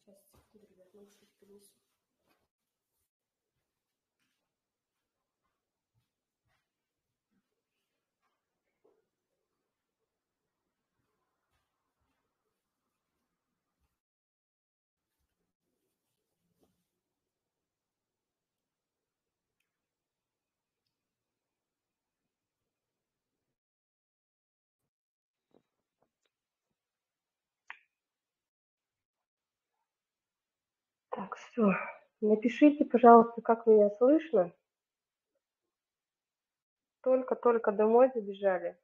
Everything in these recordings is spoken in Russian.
Сейчас, секунду, ребят, наушники принесу. Так, все. Напишите, пожалуйста, как меня слышно. Только-только домой забежали.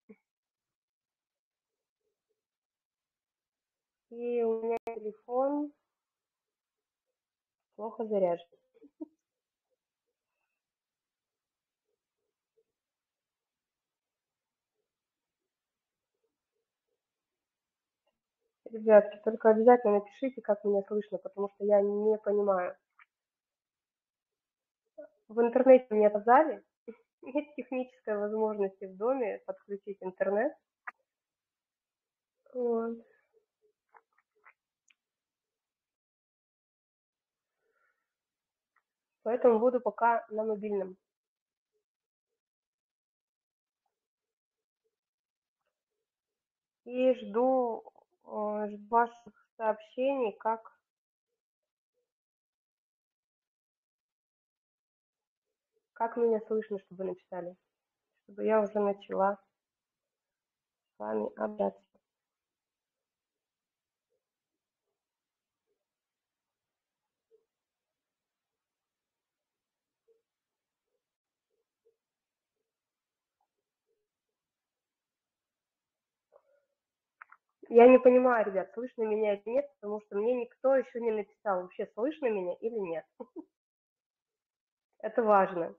И у меня телефон плохо заряжен. Ребятки, только обязательно напишите, как меня слышно, потому что я не понимаю. В интернете мне сказали, нет технической возможности в доме подключить интернет. Вот. Поэтому буду пока на мобильном. И жду ваших сообщений, как меня слышно, чтобы написали, чтобы я уже начала с вами общаться. Я не понимаю, ребят, слышно меня или нет, потому что мне никто еще не написал, вообще слышно меня или нет. Это важно.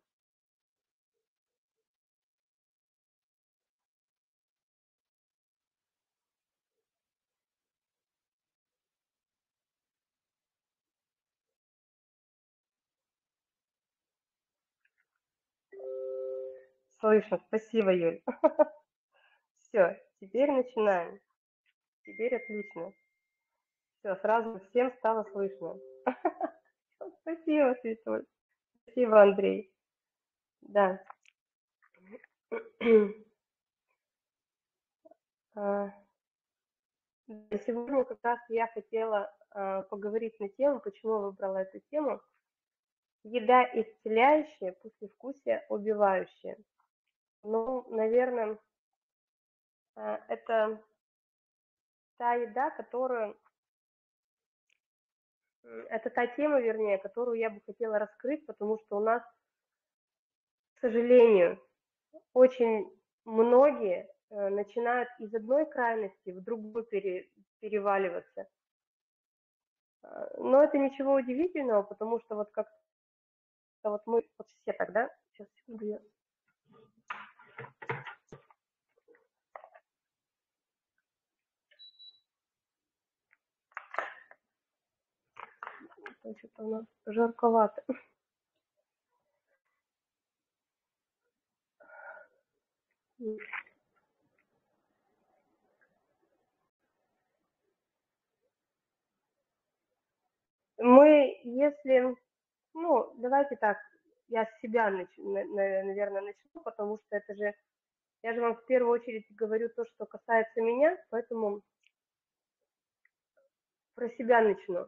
Слышно, спасибо, Юль. Все, теперь начинаем. Теперь отлично. Все, сразу всем стало слышно. Спасибо, Светуль. Спасибо, Андрей. Да. Сегодня как раз я хотела поговорить на тему, почему выбрала эту тему. Еда исцеляющая, послевкусие убивающее. Ну, наверное, это та еда, это та тема, вернее, которую я бы хотела раскрыть, потому что у нас, к сожалению, очень многие начинают из одной крайности в другую переваливаться. Но это ничего удивительного, потому что вот как-то вот мы вот все тогда, сейчас секунду, я что-то у нас жарковато. Мы, если, ну, давайте так, я с себя, наверное, начну, потому что это же, я же вам в первую очередь говорю то, что касается меня, поэтому про себя начну.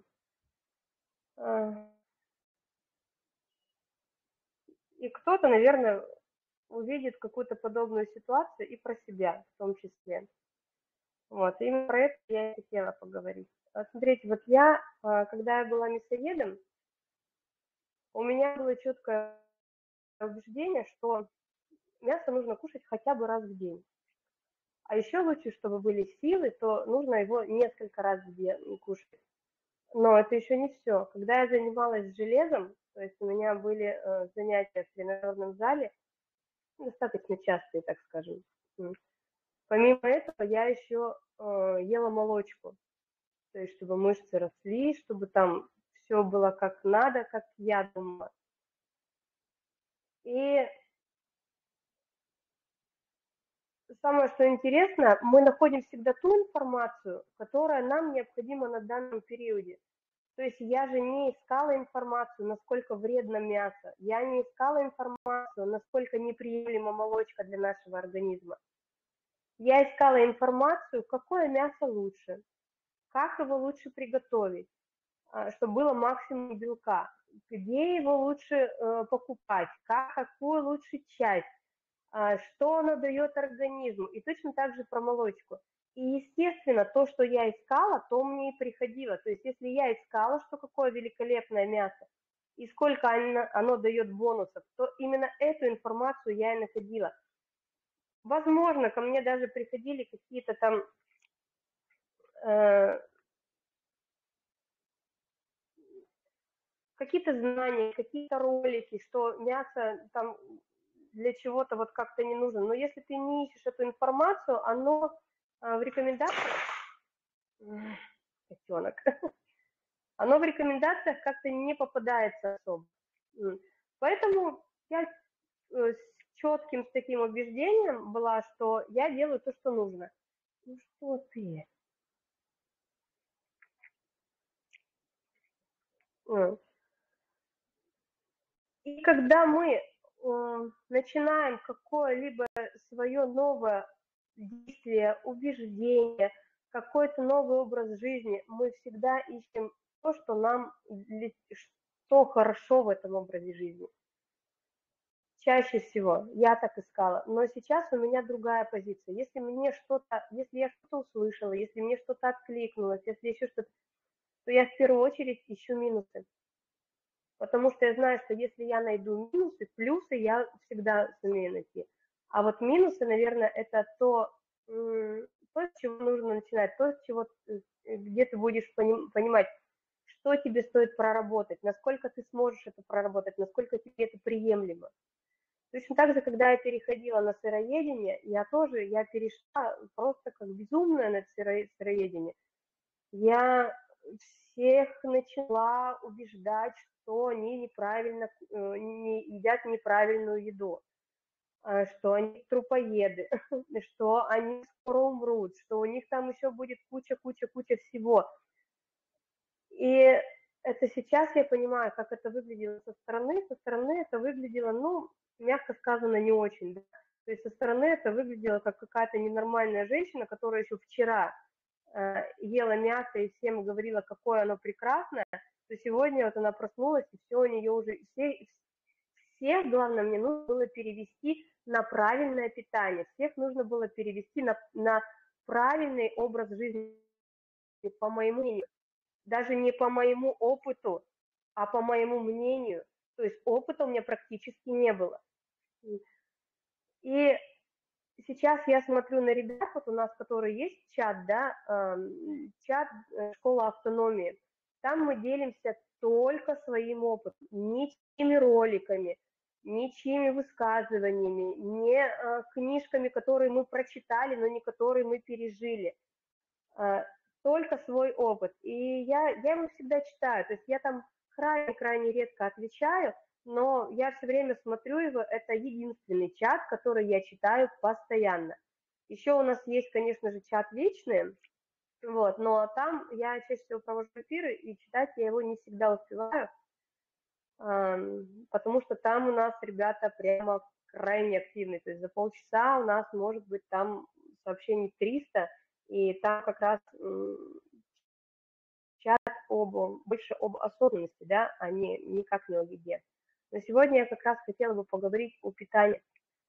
И кто-то, наверное, увидит какую-то подобную ситуацию и про себя в том числе. Вот, именно про это я и хотела поговорить. Смотрите, вот я, когда я была мясоедом, у меня было четкое убеждение, что мясо нужно кушать хотя бы раз в день. А еще лучше, чтобы были силы, то нужно его несколько раз в день кушать. Но это еще не все. Когда я занималась железом, то есть у меня были занятия в тренажерном зале, достаточно частые, так скажем. Помимо этого, я еще ела молочку, то есть чтобы мышцы росли, чтобы там все было как надо, как я думала. И самое, что интересно, мы находим всегда ту информацию, которая нам необходима на данном периоде. То есть я же не искала информацию, насколько вредно мясо. Я не искала информацию, насколько неприемлема молочка для нашего организма. Я искала информацию, какое мясо лучше, как его лучше приготовить, чтобы было максимум белка, где его лучше покупать, какую лучше часть, что оно дает организму, и точно так же про молочку. И, естественно, то, что я искала, то мне и приходило. То есть, если я искала, что какое великолепное мясо, и сколько оно дает бонусов, то именно эту информацию я и находила. Возможно, ко мне даже приходили какие-то там какие-то знания, какие-то ролики, что мясо там для чего-то вот как-то не нужно. Но если ты не ищешь эту информацию, оно в рекомендациях, котенок, оно в рекомендациях как-то не попадается особо. Поэтому я с четким с таким убеждением была, что я делаю то, что нужно. Ну что ты? И когда мы начинаем какое-либо свое новое действие, убеждение, какой-то новый образ жизни, мы всегда ищем то, что нам, что хорошо в этом образе жизни. Чаще всего я так искала, но сейчас у меня другая позиция. Если мне что-то, если я что-то услышала, если мне что-то откликнулось, если еще что-то, то я в первую очередь ищу минусы. Потому что я знаю, что если я найду минусы, плюсы я всегда сумею найти. А вот минусы, наверное, это то, с чего нужно начинать, то, с чего, где ты будешь понимать, что тебе стоит проработать, насколько ты сможешь это проработать, насколько тебе это приемлемо. Точно так же, когда я переходила на сыроедение, я перешла просто как безумная на сыроедение. Я всех начала убеждать, что они неправильно не едят неправильную еду, что они трупоеды, что они скоро умрут, что у них там еще будет куча всего. И это сейчас я понимаю, как это выглядело со стороны. Со стороны это выглядело, ну, мягко сказано, не очень. Да? То есть со стороны это выглядело как какая-то ненормальная женщина, которая еще вчера ела мясо и всем говорила, какое оно прекрасное, то сегодня вот она проснулась, и все у нее уже, всех, главное, мне нужно было перевести на правильное питание, всех нужно было перевести на правильный образ жизни, по моему мнению, даже не по моему опыту, а по моему мнению, то есть опыта у меня практически не было. И сейчас я смотрю на ребят, вот у нас, которые есть чат, да, чат «Школа автономии», там мы делимся только своим опытом, ничьими роликами, ничьими высказываниями, не книжками, которые мы прочитали, но не которые мы пережили, только свой опыт. И я его всегда читаю, то есть я там крайне редко отвечаю, но я все время смотрю его, это единственный чат, который я читаю постоянно. Еще у нас есть, конечно же, чат личный, вот, но там я чаще всего провожу эфиры, и читать я его не всегда успеваю, потому что там у нас ребята прямо крайне активные, то есть за полчаса у нас может быть там сообщений 300, и там как раз чат больше об осознанности, да, а не никак не о еде. Но сегодня я как раз хотела бы поговорить о питании.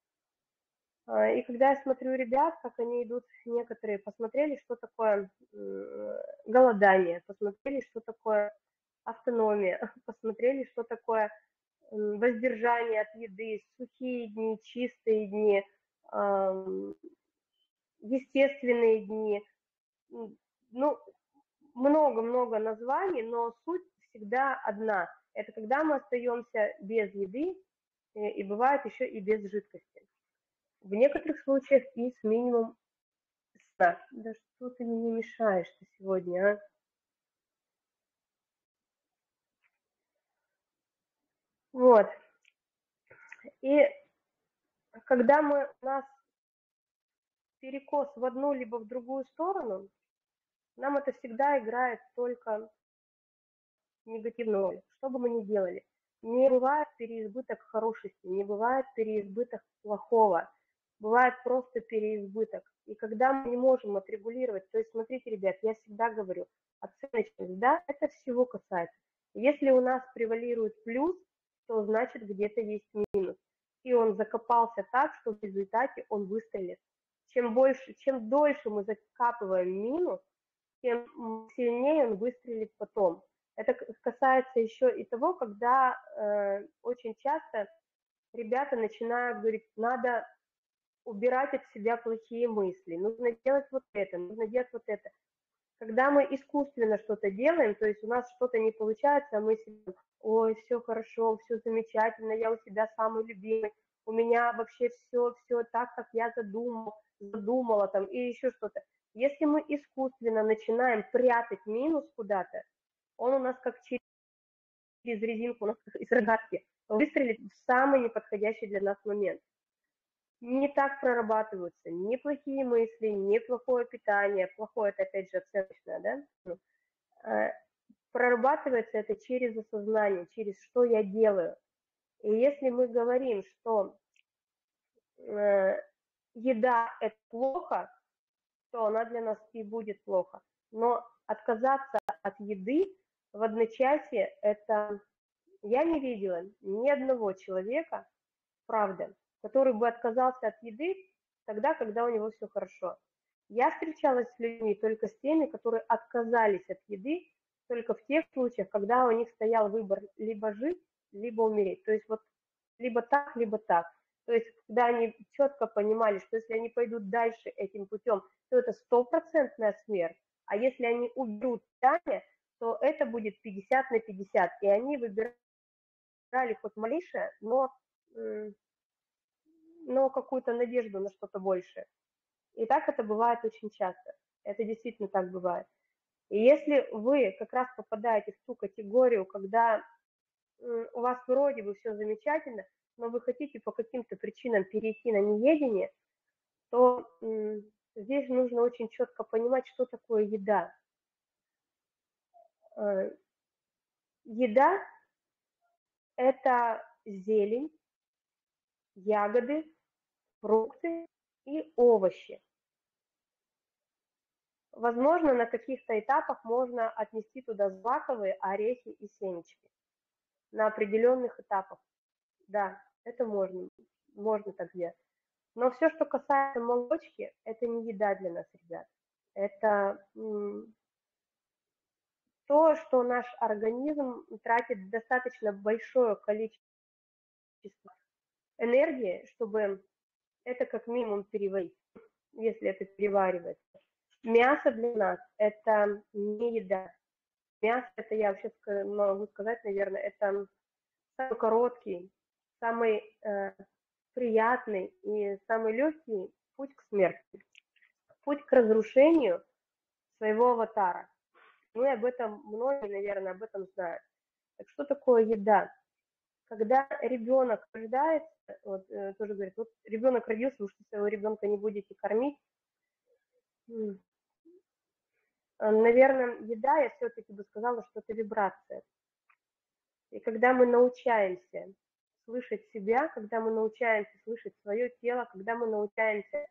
И когда я смотрю ребят, как они идут, некоторые посмотрели, что такое голодание, посмотрели, что такое автономия, посмотрели, что такое воздержание от еды, сухие дни, чистые дни, естественные дни. Ну, много-много названий, но суть всегда одна. Это когда мы остаемся без еды, и бывает еще и без жидкости. В некоторых случаях и с минимумом сна. Да что ты мне мешаешь-то сегодня, а? Вот. И когда у нас перекос в одну либо в другую сторону, нам это всегда играет только негативную роль, что бы мы ни делали. Не бывает переизбыток хорошести, не бывает переизбыток плохого, бывает просто переизбыток. И когда мы не можем отрегулировать, то есть смотрите, ребят, я всегда говорю, оценочность, да, это всего касается. Если у нас превалирует плюс, то значит где-то есть минус. И он закопался так, что в результате он выстрелит. Чем дольше мы закапываем минус, тем сильнее он выстрелит потом. Это касается еще и того, когда очень часто ребята начинают говорить, надо убирать от себя плохие мысли, нужно делать вот это, нужно делать вот это. Когда мы искусственно что-то делаем, то есть у нас что-то не получается, а мы себе, ой, все хорошо, все замечательно, я у себя самый любимый, у меня вообще все так, как я задумала там, и еще что-то. Если мы искусственно начинаем прятать минус куда-то, он у нас как через резинку, у нас как из рогатки, выстрелит в самый неподходящий для нас момент. Не так прорабатываются ни плохие мысли, ни плохое питание. Плохое – это, опять же, оценочное, да? Прорабатывается это через осознание, через что я делаю. И если мы говорим, что еда – это плохо, то она для нас и будет плохо. Но отказаться от еды в одночасье – это… Я не видела ни одного человека, правда, который бы отказался от еды тогда, когда у него все хорошо. Я встречалась с людьми только с теми, которые отказались от еды только в тех случаях, когда у них стоял выбор либо жить, либо умереть. То есть вот либо так, либо так. То есть когда они четко понимали, что если они пойдут дальше этим путем, то это стопроцентная смерть, а если они уберут питание, то это будет 50 на 50, и они выбирали хоть малейшее, но какую-то надежду на что-то большее. И так это бывает очень часто. Это действительно так бывает. И если вы как раз попадаете в ту категорию, когда у вас вроде бы все замечательно, но вы хотите по каким-то причинам перейти на неедение, то здесь нужно очень четко понимать, что такое еда. Еда – это зелень, ягоды, фрукты и овощи. Возможно, на каких-то этапах можно отнести туда злаковые, орехи и семечки. На определенных этапах. Да, это можно так делать. Но все, что касается молочки, это не еда для нас, ребят. Это то, что наш организм тратит достаточно большое количество энергии, чтобы это как минимум переварить, если это переваривается. Мясо для нас – это не еда. Мясо – это, я вообще могу сказать, наверное, это самый короткий, самый приятный и самый легкий путь к смерти, путь к разрушению своего аватара. Мы об этом, многие, наверное, об этом знают. Так что такое еда? Когда ребенок рождается, вот, тоже говорят, вот ребенок родился, вы что, своего ребенка не будете кормить? Наверное, еда, я все-таки бы сказала, что это вибрация. И когда мы научаемся слышать себя, когда мы научаемся слышать свое тело, когда мы научаемся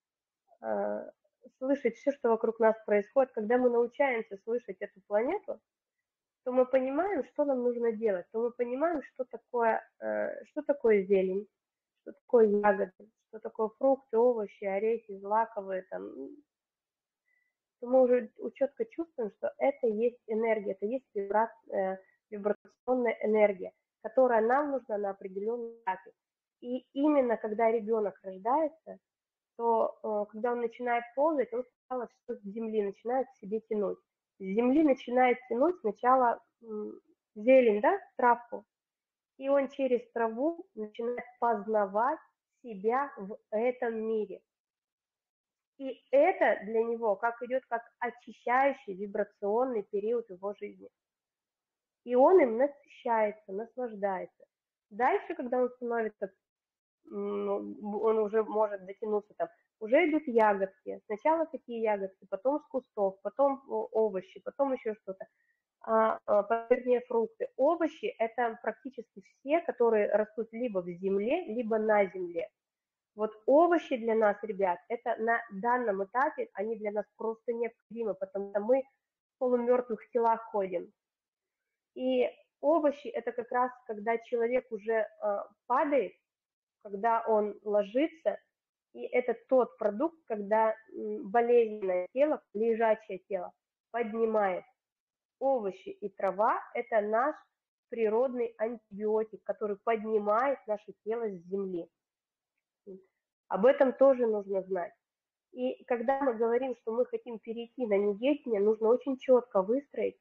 слышать все, что вокруг нас происходит, когда мы научаемся слышать эту планету, то мы понимаем, что нам нужно делать, то мы понимаем, что такое зелень, что такое ягоды, что такое фрукты, овощи, орехи, злаковые, там, то мы уже четко чувствуем, что это есть энергия, это есть вибрационная энергия, которая нам нужна на определенном этапе. И именно когда ребенок рождается, то когда он начинает ползать, он сначала все с земли начинает к себе тянуть. С земли начинает тянуть сначала зелень, да, травку, и он через траву начинает познавать себя в этом мире. И это для него как идет как очищающий вибрационный период его жизни. И он им насыщается, наслаждается. Дальше, когда он становится, он уже может дотянуться там, уже идут ягодки. Сначала такие ягодки, потом с кустов, потом овощи, потом еще что-то. вернее, фрукты. Овощи – это практически все, которые растут либо в земле, либо на земле. Вот овощи для нас, ребят, это на данном этапе, они для нас просто необходимы, потому что мы в полумертвых телах ходим. И овощи – это как раз, когда человек уже падает, когда он ложится, и это тот продукт, когда болезненное тело, лежачее тело поднимает. Овощи и трава – это наш природный антибиотик, который поднимает наше тело с земли. Об этом тоже нужно знать. И когда мы говорим, что мы хотим перейти на неедение, нужно очень четко выстроить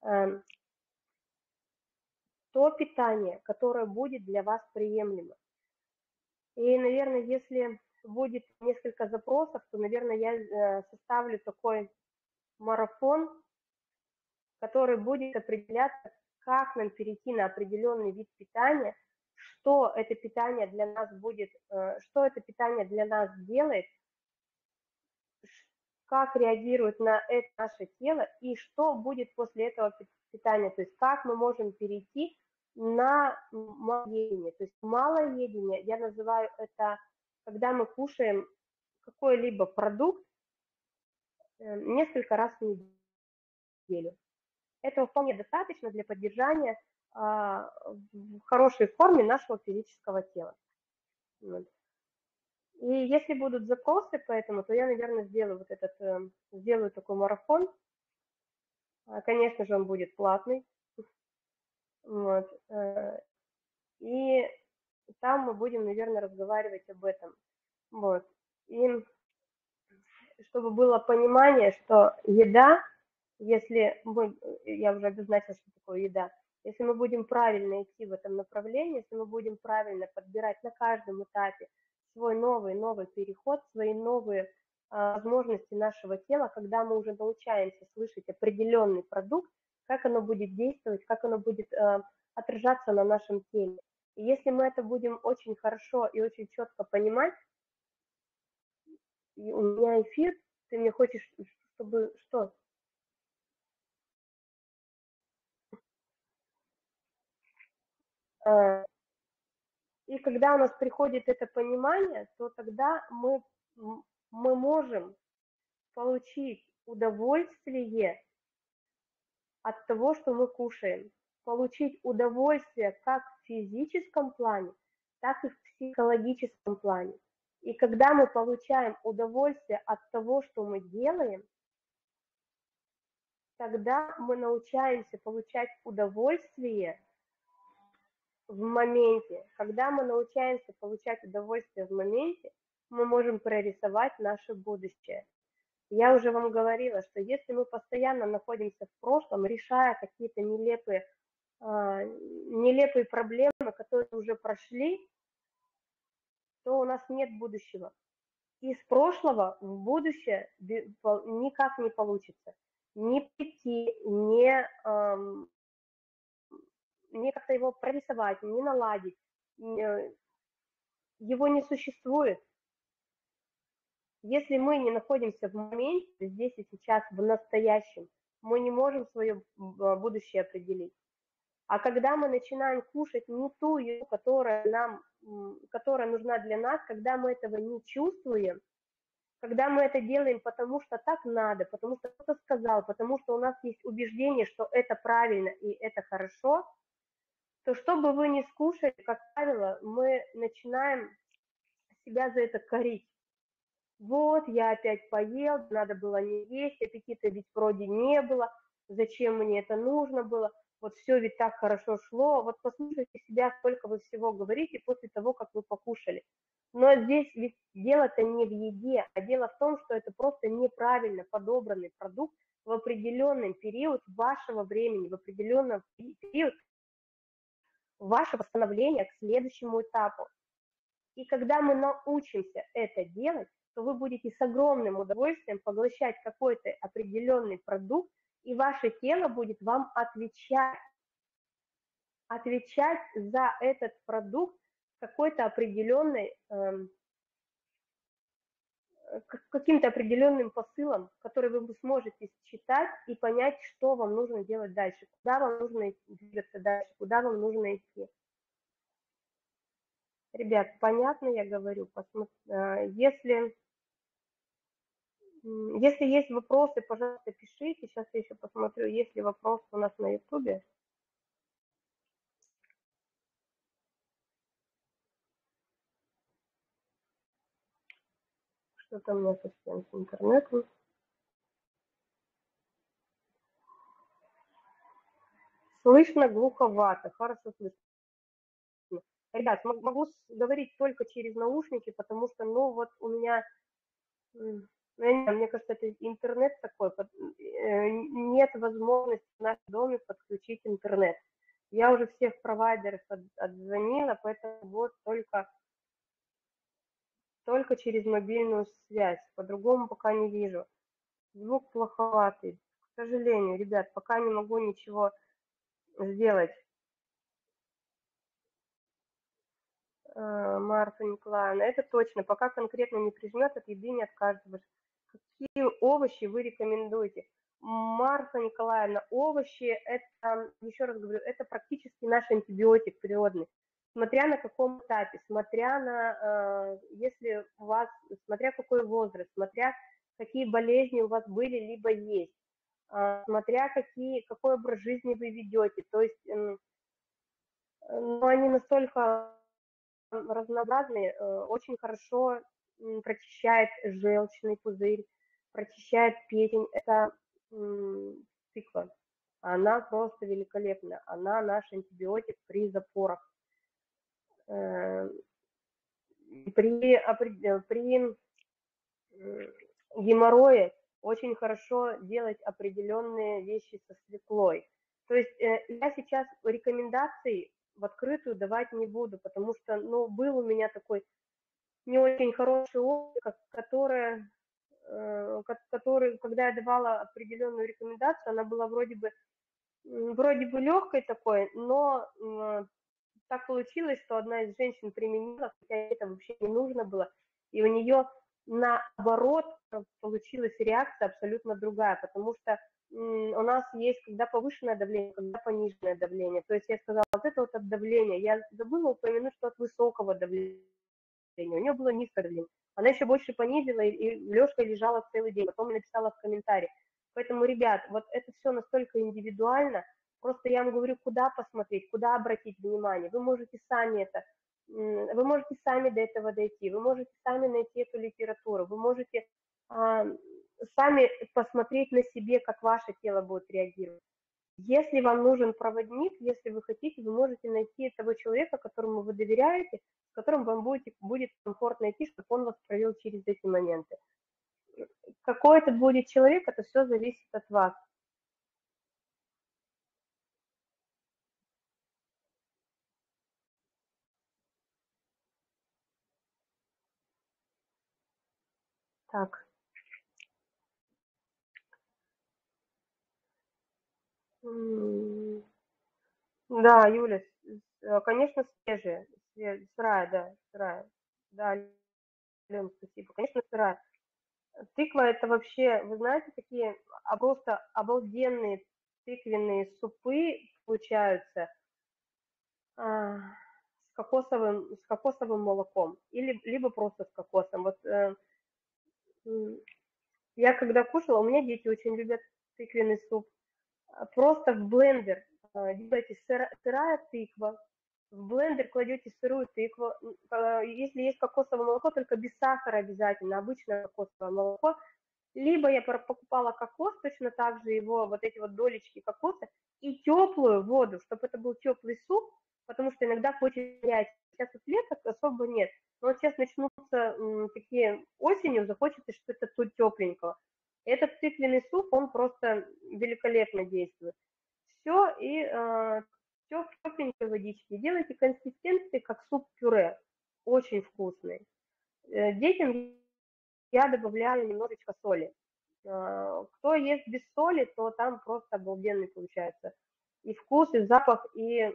то питание, которое будет для вас приемлемо. И, наверное, если будет несколько запросов, то, наверное, я составлю такой марафон, который будет определяться, как нам перейти на определенный вид питания, что это питание для нас будет, что это питание для нас делает, как реагирует на это наше тело и что будет после этого питания, то есть как мы можем перейти на малоедение. То есть малоедение, я называю это, когда мы кушаем какой-либо продукт несколько раз в неделю. Этого вполне достаточно для поддержания в хорошей форме нашего физического тела. И если будут запросы по этому, то я, наверное, сделаю такой марафон. Конечно же, он будет платный. Вот. И там мы будем, наверное, разговаривать об этом. Вот. И чтобы было понимание, что еда, если я уже обозначила, что такое еда, если мы будем правильно идти в этом направлении, если мы будем правильно подбирать на каждом этапе свой новый переход, свои новые возможности нашего тела, когда мы уже научаемся слышать определенный продукт, как оно будет действовать, как оно будет отражаться на нашем теле. И если мы это будем очень хорошо и очень четко понимать, и у меня эфир, ты мне хочешь, чтобы что? И когда у нас приходит это понимание, то тогда мы можем получить удовольствие от того, что мы кушаем, получить удовольствие как в физическом плане, так и в психологическом плане. И когда мы получаем удовольствие от того, что мы делаем, тогда мы научаемся получать удовольствие в моменте. Когда мы научаемся получать удовольствие в моменте, мы можем прорисовать наше будущее. Я уже вам говорила, что если мы постоянно находимся в прошлом, решая какие-то нелепые проблемы, которые уже прошли, то у нас нет будущего. Из прошлого в будущее никак не получится. Ни прийти, ни как-то его прорисовать, ни наладить. Его не существует. Если мы не находимся в моменте, здесь и сейчас, в настоящем, мы не можем свое будущее определить. А когда мы начинаем кушать не ту еду, которая нужна для нас, когда мы этого не чувствуем, когда мы это делаем потому, что так надо, потому что кто-то сказал, потому что у нас есть убеждение, что это правильно и это хорошо, то что бы вы ни скушали, как правило, мы начинаем себя за это корить. Вот, я опять поел, надо было не есть, аппетита ведь вроде не было, зачем мне это нужно было, вот все ведь так хорошо шло, вот послушайте себя, сколько вы всего говорите после того, как вы покушали. Но здесь ведь дело-то не в еде, а дело в том, что это просто неправильно подобранный продукт в определенный период вашего времени, в определенный период вашего становления к следующему этапу. И когда мы научимся это делать, то вы будете с огромным удовольствием поглощать какой-то определенный продукт, и ваше тело будет вам отвечать за этот продукт какой-то определенной каким-то определенным посылом, который вы сможете считать и понять, что вам нужно делать дальше, куда вам нужно двигаться дальше, куда вам нужно идти. Ребят, понятно я говорю? Если есть вопросы, пожалуйста, пишите. Сейчас я еще посмотрю, есть ли вопросы у нас на ютубе. Что-то у меня совсем с интернетом. Слышно глуховато, хорошо слышно. Ребят, могу говорить только через наушники, потому что, ну, вот у меня, ну, я не знаю, мне кажется, это интернет такой, нет возможности в нашем доме подключить интернет. Я уже всех провайдеров отзвонила, поэтому вот только через мобильную связь, по-другому пока не вижу. Звук плоховатый, к сожалению, ребят, пока не могу ничего сделать. Марфа Николаевна, это точно, пока конкретно не прижмет, от еды не откажешь. Какие овощи вы рекомендуете? Марфа Николаевна, овощи, это, еще раз говорю, это практически наш антибиотик природный. Смотря на каком этапе, смотря на, если у вас, смотря какой возраст, смотря какие болезни у вас были, либо есть, смотря какой образ жизни вы ведете. То есть, ну, они настолько разнообразные, очень хорошо прочищает желчный пузырь, прочищает печень. Это тыква. Она просто великолепна. Она наш антибиотик при запорах. При геморрое очень хорошо делать определенные вещи со свеклой. То есть я сейчас рекомендаций в открытую давать не буду, потому что, ну, был у меня такой не очень хороший опыт, который, когда я давала определенную рекомендацию, она была вроде бы легкой такой, но так получилось, что одна из женщин применила, хотя это вообще не нужно было, и у нее наоборот получилась реакция абсолютно другая, потому что у нас есть когда повышенное давление, когда пониженное давление. То есть я сказала, вот это вот от давления. Я забыла упомянуть, что от высокого давления. У нее было низкое давление. Она еще больше понизила, и Лешка лежала целый день. Потом написала в комментарии. Поэтому, ребят, вот это все настолько индивидуально. Просто я вам говорю, куда посмотреть, куда обратить внимание. Вы можете сами до этого дойти, вы можете сами найти эту литературу, вы можете сами посмотреть на себе, как ваше тело будет реагировать. Если вам нужен проводник, если вы хотите, вы можете найти того человека, которому вы доверяете, с которым вам будет комфортно идти, чтобы он вас провел через эти моменты. Какой это будет человек, это все зависит от вас. Так. Да, Юля, конечно, свежая. Сырая, да, сырая. Да, Лен, спасибо. Конечно, сырая. Тыква это вообще, вы знаете, такие просто обалденные тыквенные супы получаются с кокосовым молоком или либо просто с кокосом. Вот я когда кушала, у меня дети очень любят тыквенный суп. Просто в блендер делаете сырая тыква, в блендер кладете сырую тыкву. Если есть кокосовое молоко, только без сахара обязательно, обычное кокосовое молоко. Либо я покупала кокос, точно так же его, вот эти вот долечки кокоса, и теплую воду, чтобы это был теплый суп, потому что иногда хочется горячий. Сейчас вот лето особо нет, но вот сейчас начнутся такие осенью, захочется что-то тут тепленького. Этот тыквенный суп, он просто великолепно действует. Все, и все в тепленькой водичке. Делайте консистенции, как суп-пюре. Очень вкусный. Детям я добавляю немножечко соли. Кто ест без соли, то там просто обалденный получается и вкус, и запах, и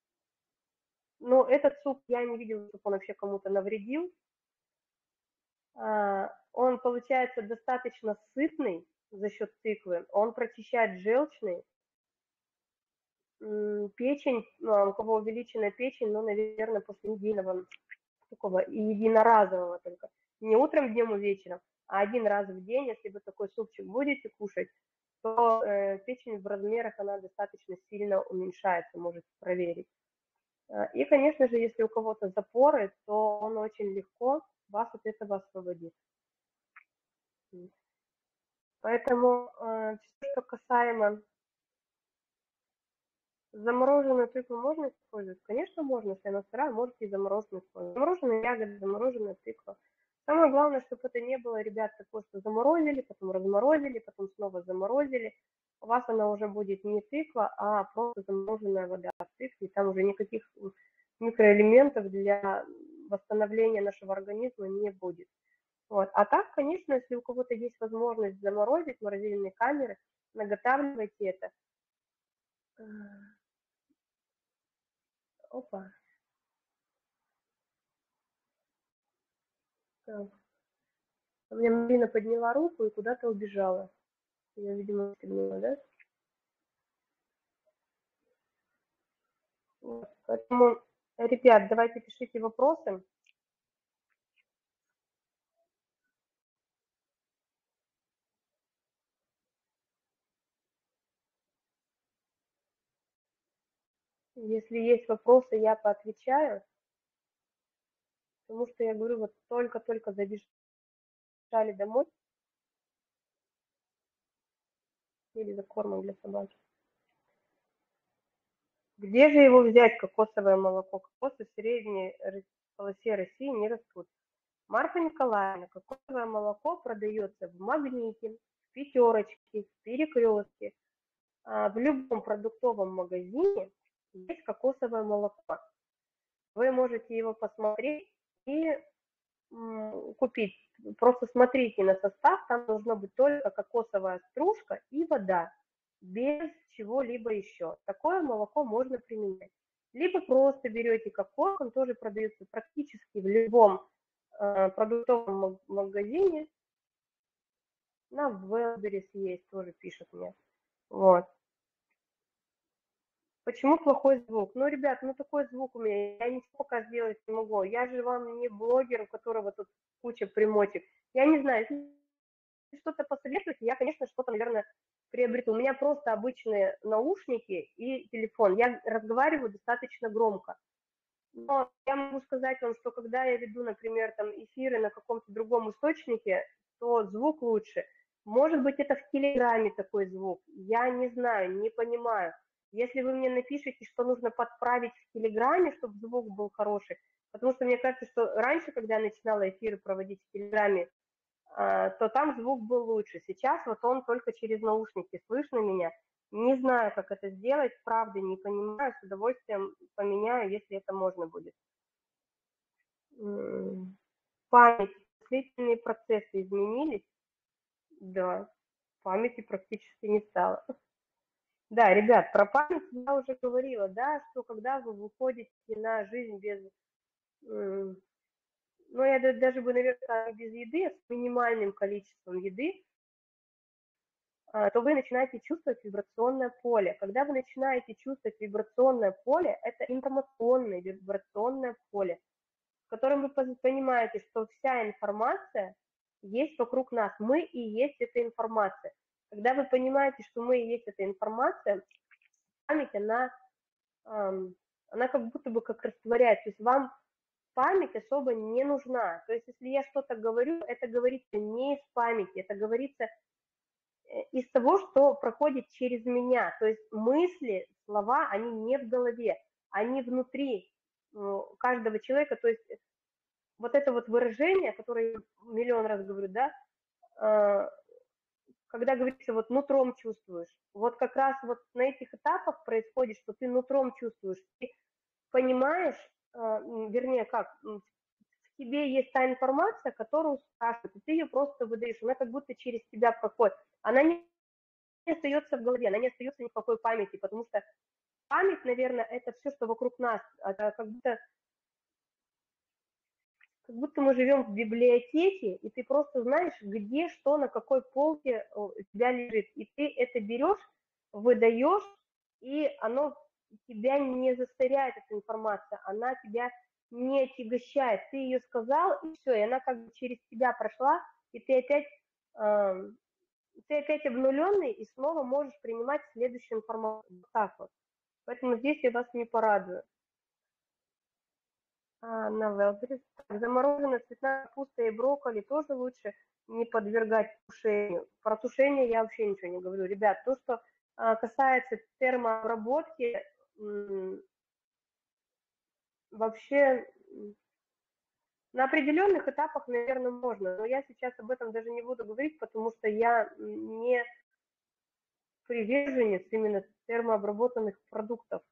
ну, этот суп я не видела, чтобы он вообще кому-то навредил. Он получается достаточно сытный за счет тыквы, он прочищает желчный, печень, у кого увеличенная печень, ну, наверное, после недельного такого единоразового только, не утром, днем и вечером, а один раз в день, если вы такой супчик будете кушать, то печень в размерах, она достаточно сильно уменьшается, можете проверить. И, конечно же, если у кого-то запоры, то он очень легко вас от этого освободит. Поэтому все, что касаемо замороженную тыкву можно использовать? Конечно, можно, если она сырая, можете и замороженную использовать. Замороженные ягоды, замороженная тыква. Самое главное, чтобы это не было, ребят, такое, что заморозили, потом разморозили, потом снова заморозили. У вас она уже будет не тыква, а просто замороженная вода в тыкве. Там уже никаких микроэлементов для восстановления нашего организма не будет. Вот. А так, конечно, если у кого-то есть возможность заморозить морозильные камеры, наготавливайте это. Опа. Так. У меня Марина подняла руку и куда-то убежала. Я, видимо, стегнула, да? Вот. Поэтому, ребят, давайте пишите вопросы. Если есть вопросы, я поотвечаю. Потому что я говорю, вот только-только забежали домой. Или за кормом для собаки. Где же его взять, кокосовое молоко? Кокосы в средней полосе России не растут. Марфа Николаевна, кокосовое молоко продается в Магните, в Пятерочке, в Перекрестке. В любом продуктовом магазине есть кокосовое молоко. Вы можете его посмотреть и купить. Просто смотрите на состав, там должно быть только кокосовая стружка и вода, без чего-либо еще. Такое молоко можно применять. Либо просто берете кокос, он тоже продается практически в любом продуктовом магазине. На Wildberries есть, тоже пишут мне. Вот. Почему плохой звук? Ну, ребят, ну такой звук у меня, я ничего пока сделать не могу. Я же вам не блогер, у которого тут куча примотик. Я не знаю, если что-то посоветуете, я, конечно, что-то, наверное, приобрету. У меня просто обычные наушники и телефон. Я разговариваю достаточно громко. Но я могу сказать вам, что когда я веду, например, там эфиры на каком-то другом источнике, то звук лучше. Может быть, это в Телеграме такой звук. Я не знаю, не понимаю. Если вы мне напишите, что нужно подправить в Телеграме, чтобы звук был хороший, потому что мне кажется, что раньше, когда я начинала эфиры проводить в Телеграме, то там звук был лучше. Сейчас вот он только через наушники слышно меня. Не знаю, как это сделать, правда, не понимаю, с удовольствием поменяю, если это можно будет. Память, мыслительные процессы изменились? Да, памяти практически не стало. Да, ребят, про память я уже говорила, да, что когда вы выходите на жизнь без, ну, я даже бы, наверное, без еды, а с минимальным количеством еды, то вы начинаете чувствовать вибрационное поле. Когда вы начинаете чувствовать вибрационное поле, это информационное вибрационное поле, в котором вы понимаете, что вся информация есть вокруг нас. Мы и есть эта информация. Когда вы понимаете, что мы и есть эта информация, память, она как будто бы как растворяется. То есть вам память особо не нужна. То есть если я что-то говорю, это говорится не из памяти, это говорится из того, что проходит через меня. То есть мысли, слова, они не в голове, они внутри каждого человека. То есть вот это вот выражение, которое я миллион раз говорю, да, когда говорится, вот нутром чувствуешь, вот как раз вот на этих этапах происходит, что ты нутром чувствуешь, ты понимаешь, вернее, как, в тебе есть та информация, которую спрашивают, и ты ее просто выдаешь, она как будто через тебя проходит. Она не остается в голове, она не остается ни в какой памяти, потому что память, наверное, это все, что вокруг нас, это как будто как будто мы живем в библиотеке, и ты просто знаешь, где что, на какой полке у тебя лежит. И ты это берешь, выдаешь, и оно тебя не засоряет, эта информация, она тебя не отягощает. Ты ее сказал, и все, и она как бы через тебя прошла, и ты опять обнуленный, и снова можешь принимать следующую информацию. Вот так вот. Поэтому здесь я вас не порадую. На Wildberries. Замороженная цветная капуста и брокколи тоже лучше не подвергать тушению. Про тушение я вообще ничего не говорю. Ребят, то, что касается термообработки, вообще на определенных этапах, наверное, можно. Но я сейчас об этом даже не буду говорить, потому что я не приверженец именно термообработанных продуктов.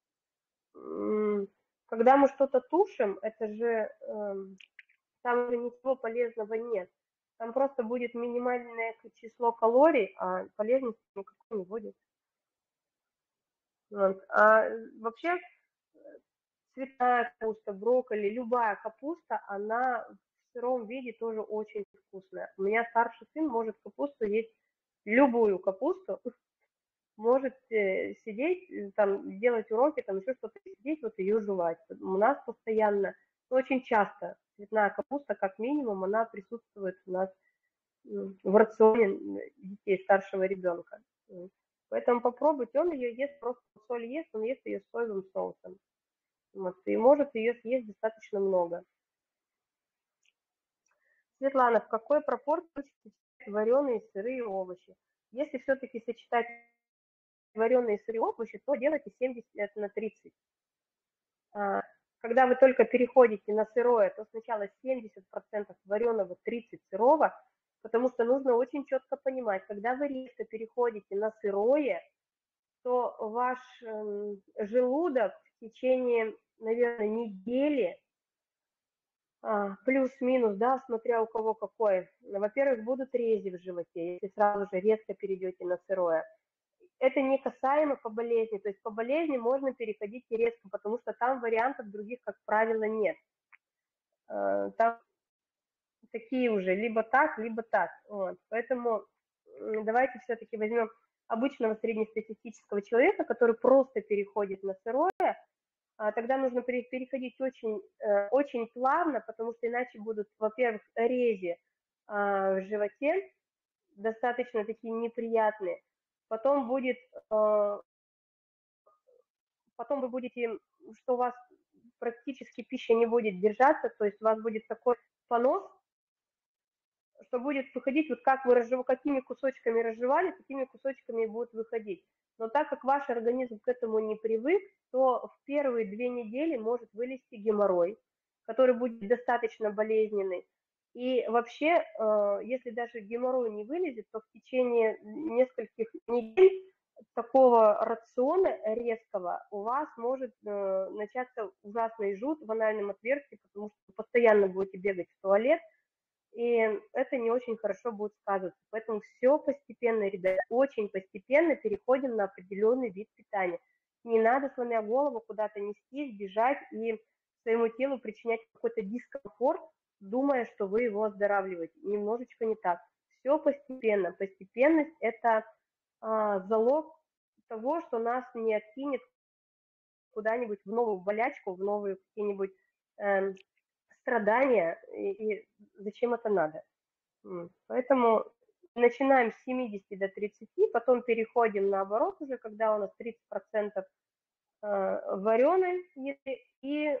Когда мы что-то тушим, это же там же ничего полезного нет. Там просто будет минимальное число калорий, а полезности никакой не будет. Вот. А вообще цветная капуста, брокколи, любая капуста, она в сыром виде тоже очень вкусная. У меня старший сын может капусту есть, любую капусту, может сидеть, там, делать уроки, там еще что-то, сидеть, вот ее жевать. У нас постоянно, очень часто цветная капуста, как минимум, она присутствует у нас в рационе детей старшего ребенка. Поэтому попробуйте, он ее ест, просто соль ест, он ест ее с соевым соусом. Вот, и может ее съесть достаточно много. Светлана, в какой пропорции вареные сырые овощи? Если все-таки сочетать вареные сырые овощи, то делайте 70/30. Когда вы только переходите на сырое, то сначала 70% вареного, 30% сырого, потому что нужно очень четко понимать, когда вы резко переходите на сырое, то ваш желудок в течение, наверное, недели, плюс-минус, да, смотря у кого какой, во-первых, будут рези в животе, если сразу же резко перейдете на сырое. Это не касаемо по болезни, то есть по болезни можно переходить и резко, потому что там вариантов других, как правило, нет. Там такие уже, либо так, либо так. Вот. Поэтому давайте все-таки возьмем обычного среднестатистического человека, который просто переходит на сырое, тогда нужно переходить очень плавно, потому что иначе будут, во-первых, рези в животе, достаточно такие неприятные. Потом будет, потом вы будете, что у вас практически пища не будет держаться, то есть у вас будет такой понос, что будет выходить, вот как вы какими кусочками разжевали, такими кусочками будут выходить. Но так как ваш организм к этому не привык, то в первые 2 недели может вылезти геморрой, который будет достаточно болезненный. И вообще, если даже геморрой не вылезет, то в течение нескольких недель такого рациона резкого у вас может начаться ужасный жут в анальном отверстии, потому что вы постоянно будете бегать в туалет, и это не очень хорошо будет сказываться. Поэтому все постепенно, ребята, очень постепенно переходим на определенный вид питания. Не надо, сломя голову, куда-то нестись, бежать и своему телу причинять какой-то дискомфорт, думая, что вы его оздоравливаете. Немножечко не так. Все постепенно. Постепенность – это залог того, что нас не откинет куда-нибудь в новую болячку, в новые какие-нибудь страдания, и зачем это надо. Поэтому начинаем с 70 до 30, потом переходим наоборот уже, когда у нас 30% вареной и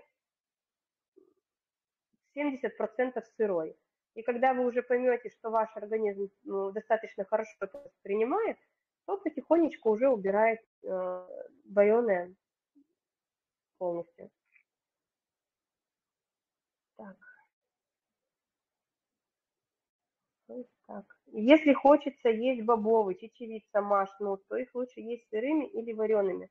70% сырой. И когда вы уже поймете, что ваш организм достаточно хорошо это воспринимает, то потихонечку уже убирает вареное полностью. Так. Так. Если хочется есть бобовый, чечевица, маш, то их лучше есть сырыми или вареными.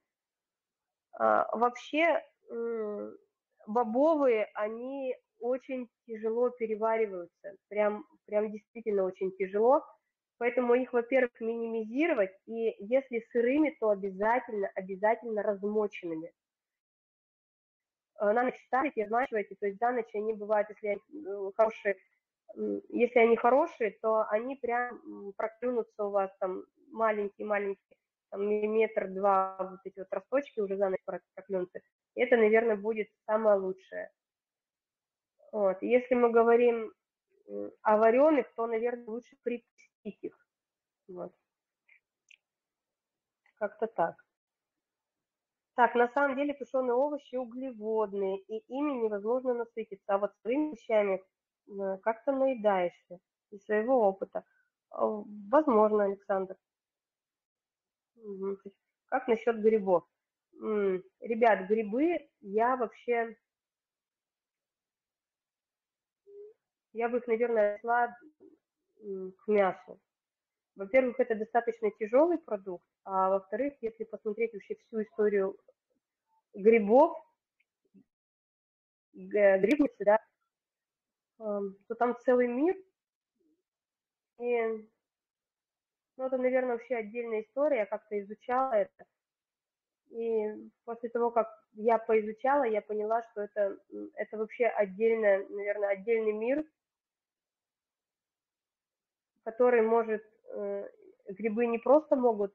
Вообще бобовые, они очень тяжело перевариваются, прям действительно очень тяжело. Поэтому их, во-первых, минимизировать, и если сырыми, то обязательно размоченными. на ночь ставите, размачиваете, то есть за ночь они бывают, если они хорошие, если они хорошие, то они прям проклюнутся у вас там маленькие-маленькие, там миллиметр-два вот эти вот росточки уже за ночь проклюнутся. Это, наверное, будет самое лучшее. Вот. Если мы говорим о вареных, то, наверное, лучше припустить их. Вот. Как-то так. Так, на самом деле тушеные овощи углеводные, и ими невозможно насытиться. А вот своими вещами как-то наедаешься из своего опыта. Возможно, Александр. Как насчет грибов? Ребят, грибы я вообще, я бы их, наверное, отнесла к мясу. Во-первых, это достаточно тяжелый продукт, а во-вторых, если посмотреть вообще всю историю грибов, грибницы, да, то там целый мир, и ну, это, наверное, вообще отдельная история, я как-то изучала это, и после того, как я поизучала, я поняла, что это вообще отдельно, наверное, отдельный мир, который может, грибы не просто могут,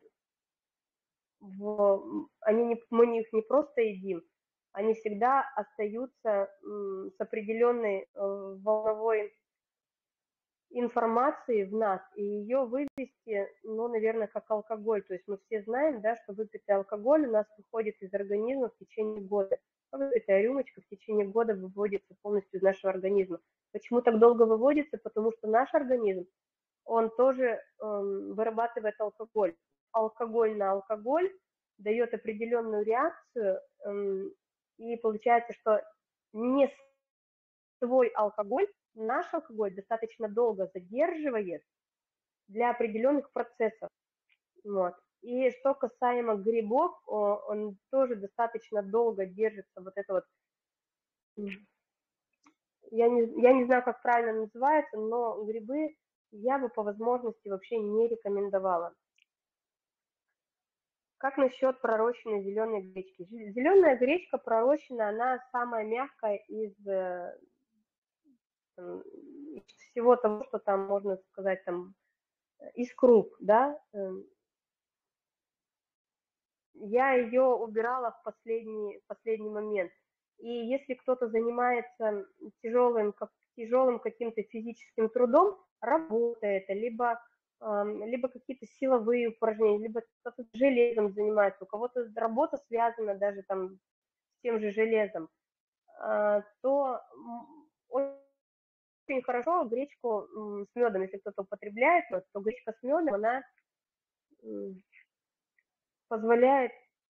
мы их не просто едим, они всегда остаются с определенной волновой информации в нас, и ее вывести, ну, наверное, как алкоголь. То есть мы все знаем, да, что выпитый алкоголь у нас выходит из организма в течение года. Выпитая рюмочка в течение года выводится полностью из нашего организма. Почему так долго выводится? Потому что наш организм, он тоже вырабатывает алкоголь. Алкоголь на алкоголь дает определенную реакцию, и получается, что не свой алкоголь, наш алкоголь достаточно долго задерживает для определенных процессов. Вот. И что касаемо грибов, он тоже достаточно долго держится, вот это вот, я не знаю, как правильно называется, но грибы я бы по возможности вообще не рекомендовала. Как насчет пророщенной зеленой гречки? Зеленая гречка пророщенная, она самая мягкая из всего того, что там можно сказать, там, из круп, да. Я ее убирала в последний момент. И если кто-то занимается тяжелым каким-то физическим трудом, работает, либо какие-то силовые упражнения, либо кто-то железом занимается, у кого-то работа связана даже там с тем же железом, то очень хорошо гречку с медом, если кто-то употребляет, то гречка с медом, она позволяет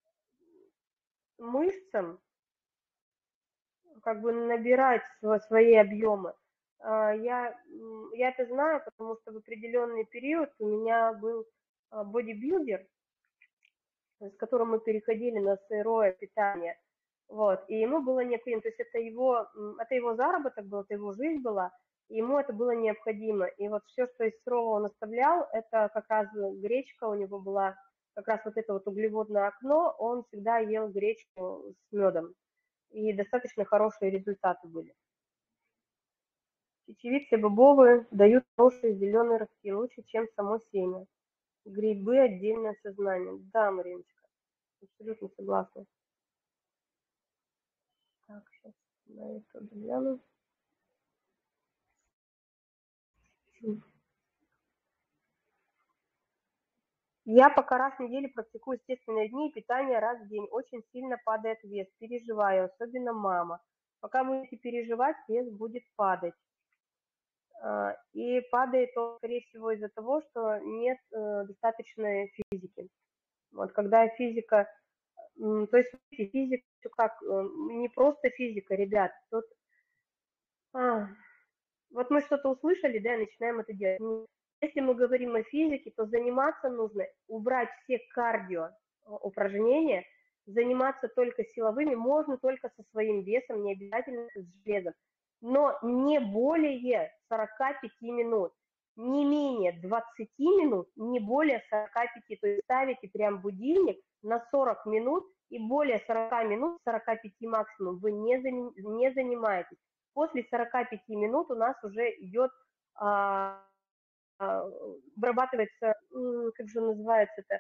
мышцам как бы набирать свои объемы. Я это знаю, потому что в определенный период у меня был бодибилдер, с которым мы переходили на сырое питание. Вот, и ему было необходимо, то есть это его заработок был, это его жизнь была, и ему это было необходимо. И вот все, что из сырого он оставлял, это как раз гречка, у него была как раз вот это вот углеводное окно, он всегда ел гречку с медом. И достаточно хорошие результаты были. Чечевицы бобовые дают хорошие зеленые ростки, лучше, чем само семя. Грибы отдельное сознание. Да, Мариночка, абсолютно согласна. Так, сейчас на это гляну. Я пока раз в неделю практикую естественные дни и питание раз в день. Очень сильно падает вес. Переживаю, особенно мама. Пока будете переживать, вес будет падать. И падает он, скорее всего, из-за того, что нет достаточной физики. Вот когда физика, то есть физика, как, не просто физика, ребят, тут, вот мы что-то услышали, да, и начинаем это делать. Если мы говорим о физике, то заниматься нужно, убрать все кардио упражнения, заниматься только силовыми, можно только со своим весом, не обязательно с железом, но не более 45 минут, не менее 20 минут, не более 45, то есть ставите прям будильник на 40 минут и более 40 минут, 45 максимум, вы не занимаетесь. После 45 минут у нас уже идет, вырабатывается, как же называется это,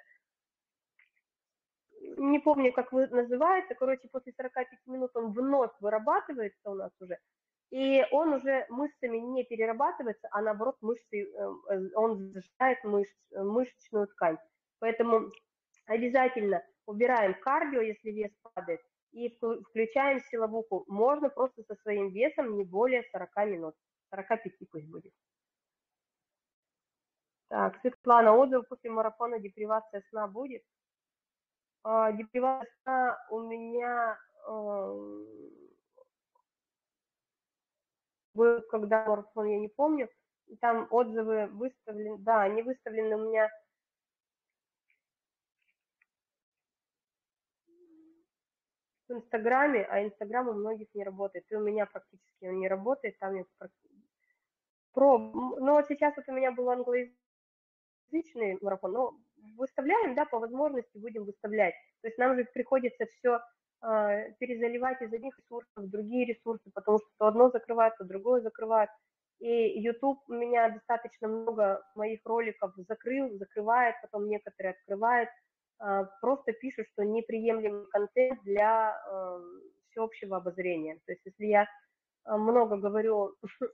не помню, как называется, короче, после 45 минут он вновь вырабатывается у нас уже, и он уже мышцами не перерабатывается, а наоборот мышцы, он сжигает мышечную ткань. Поэтому обязательно убираем кардио, если вес падает, и включаем силовуху. Можно просто со своим весом не более 40 минут, 45 пусть будет. Так, Светлана, отзыв после марафона, депривация сна будет? Депривация сна у меня был, когда марафон, я не помню, там отзывы выставлены, да, они выставлены у меня в Инстаграме, а Инстаграм у многих не работает, и у меня практически он не работает, там я ну вот сейчас вот у меня был англоязычный марафон, но выставляем, да, по возможности будем выставлять, то есть нам же приходится все перезаливать из одних ресурсов в другие ресурсы, потому что то одно закрывает, то другое закрывает, и YouTube у меня достаточно много моих роликов закрывает, потом некоторые открывает, просто пишут, что неприемлемый контент для всеобщего обозрения. То есть если я много говорю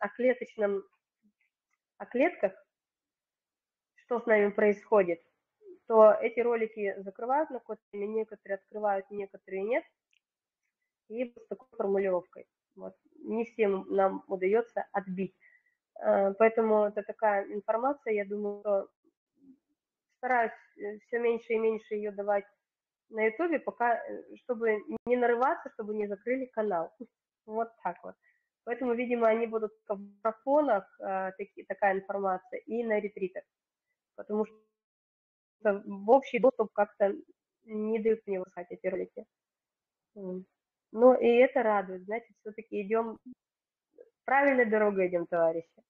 о клетках, что с нами происходит, то эти ролики закрывают на какое-то время, некоторые открывают, некоторые нет, и с такой формулировкой. Вот. Не всем нам удается отбить. Поэтому это такая информация, я думаю, что стараюсь все меньше и меньше ее давать на Ютубе, пока, чтобы не нарываться, чтобы не закрыли канал. Вот так вот. Поэтому, видимо, они будут в марафонах, такая информация, и на ретритах. Потому что в общий доступ как-то не дают мне выходить эти ролики. Но и это радует. Значит, все-таки идем, правильной дорогой идем, товарищи.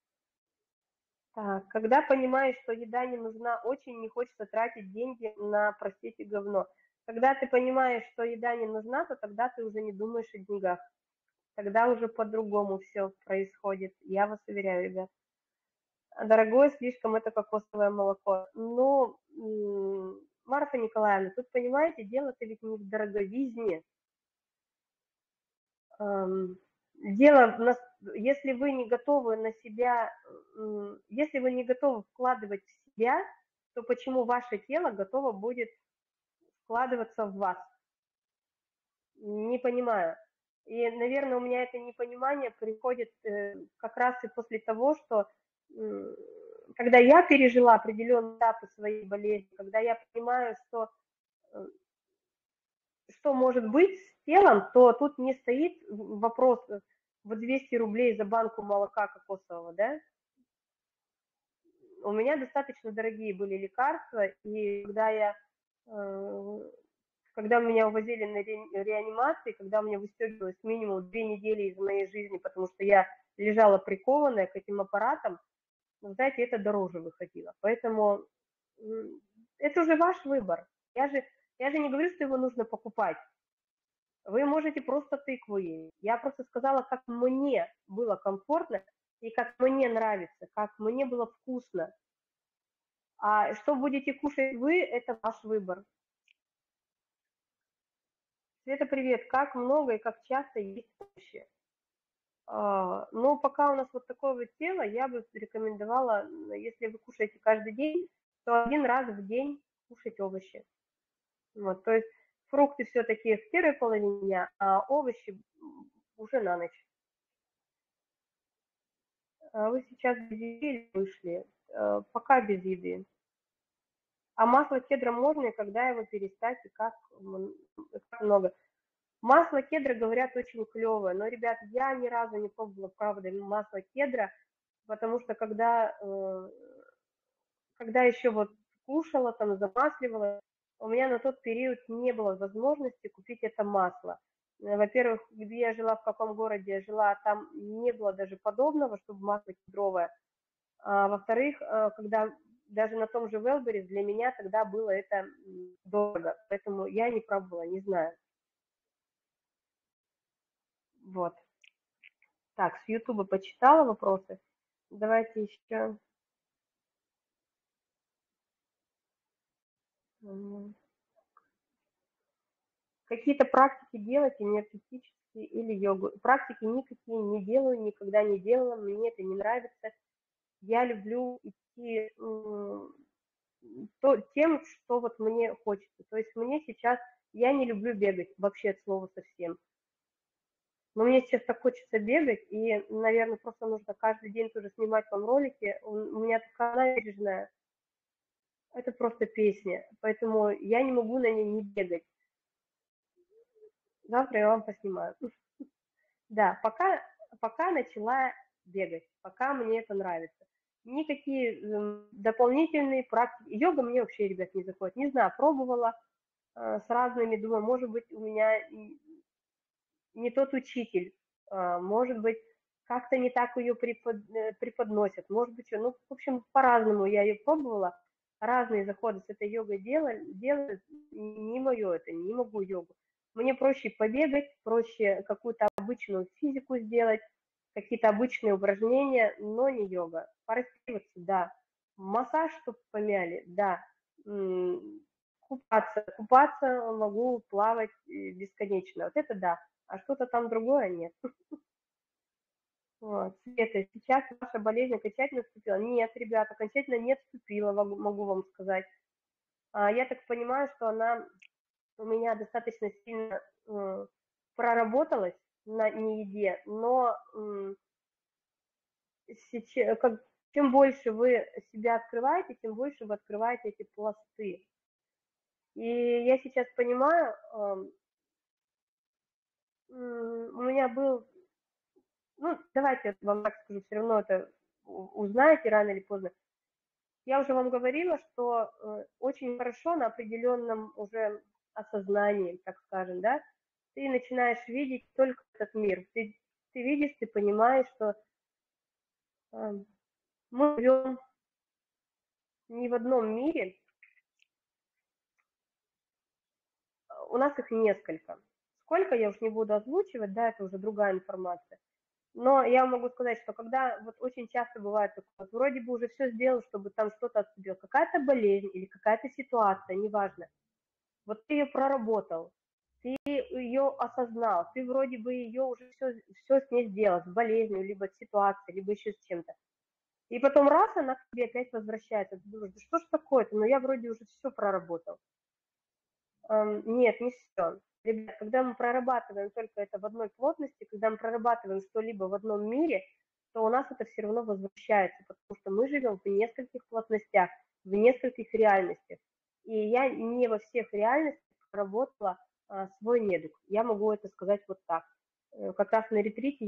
Так, когда понимаешь, что еда не нужна, очень не хочется тратить деньги на, простите, говно. Когда ты понимаешь, что еда не нужна, то тогда ты уже не думаешь о деньгах. Тогда уже по-другому все происходит. Я вас уверяю, ребят. Дорогое слишком это кокосовое молоко. Ну, Марфа Николаевна, тут, понимаете, дело-то ведь не в дороговизне. Дело, если вы не готовы на себя, если вы не готовы вкладывать в себя, то почему ваше тело готово будет вкладываться в вас? Не понимаю. И, наверное, у меня это непонимание приходит как раз и после того, что когда я пережила определенные этапы своей болезни, когда я понимаю, что может быть с телом, то тут не стоит вопрос в 200 рублей за банку молока кокосового, да? У меня достаточно дорогие были лекарства, и когда меня увозили на реанимации, когда у меня выстегивалось минимум 2 недели из моей жизни, потому что я лежала прикованная к этим аппаратам, ну, знаете, это дороже выходило. Поэтому это уже ваш выбор. Я же не говорю, что его нужно покупать. Вы можете просто тыкву есть. Я просто сказала, как мне было комфортно и как мне нравится, как мне было вкусно. А что будете кушать вы, это ваш выбор. Света, привет. Как много и как часто есть овощи? Но пока у нас вот такое вот тело, я бы рекомендовала, если вы кушаете каждый день, то 1 раз в день кушать овощи. Вот, то есть фрукты все-таки в первой половине дня, а овощи уже на ночь. Вы сейчас без еды вышли? Пока без еды. А масло кедра можно, и когда его перестать, и как много? Масло кедра, говорят, очень клевое, но, ребят, я ни разу не пробовала, правда, масло кедра, потому что когда еще вот кушала, там, замасливала, у меня на тот период не было возможности купить это масло. Во-первых, где я жила, в каком городе я жила, там не было даже подобного, чтобы масло кедровое. А во-вторых, когда даже на том же Wildberries для меня тогда было это дорого, поэтому я не пробовала, не знаю. Вот. Так, с Ютуба почитала вопросы. Давайте еще. Какие-то практики делать, энергетические или йогу. Практики никакие не делаю, никогда не делала, мне это не нравится. Я люблю идти тем, что вот мне хочется. То есть мне сейчас, я не люблю бегать вообще от слова совсем. Но мне сейчас так хочется бегать, и, наверное, просто нужно каждый день тоже снимать вам ролики. У меня такая набережная, это просто песня, поэтому я не могу на ней не бегать. Завтра я вам поснимаю. Да, пока начала бегать, пока мне это нравится. Никакие дополнительные практики. Йога мне вообще, ребят, не заходит. Не знаю, пробовала с разными, думаю, может быть, у меня не тот учитель, может быть, как-то не так ее преподносят, может быть, ну, в общем, по-разному я ее пробовала, разные заходы с этой йогой делают, не мое это, не могу йогу. Мне проще побегать, проще какую-то обычную физику сделать, какие-то обычные упражнения, но не йога. Порастирываться, да. Массаж, чтобы помяли, да. Купаться могу, плавать бесконечно. Вот это да. А что-то там другое нет. Вот. Света, сейчас ваша болезнь окончательно вступила? Нет, ребят, окончательно не вступила, могу вам сказать. Я так понимаю, что она у меня достаточно сильно проработалась на нееде, но сейчас, чем больше вы себя открываете, тем больше вы открываете эти пласты. И я сейчас понимаю, у меня был, ну, давайте я вам так скажу, все равно это узнаете рано или поздно. Я уже вам говорила, что очень хорошо на определенном уже осознании, так скажем, да, ты начинаешь видеть только этот мир. Ты видишь, ты понимаешь, что мы живем не в одном мире, у нас их несколько. Сколько, я уж не буду озвучивать, да, это уже другая информация. Но я могу сказать, что когда вот очень часто бывает такое, вот вроде бы уже все сделал, чтобы там что-то отступило, какая-то болезнь или какая-то ситуация, неважно, вот ты ее проработал, ты ее осознал, ты вроде бы ее уже все с ней сделал, с болезнью, либо с ситуацией, либо еще с чем-то. И потом раз, она к тебе опять возвращается. Ты думаешь, да что ж такое-то, ну я вроде уже все проработал. Нет, не все. Ребят, когда мы прорабатываем только это в одной плотности, когда мы прорабатываем что-либо в одном мире, то у нас это все равно возвращается, потому что мы живем в нескольких плотностях, в нескольких реальностях. И я не во всех реальностях проработала свой недуг. Я могу это сказать вот так. Как раз на ретрите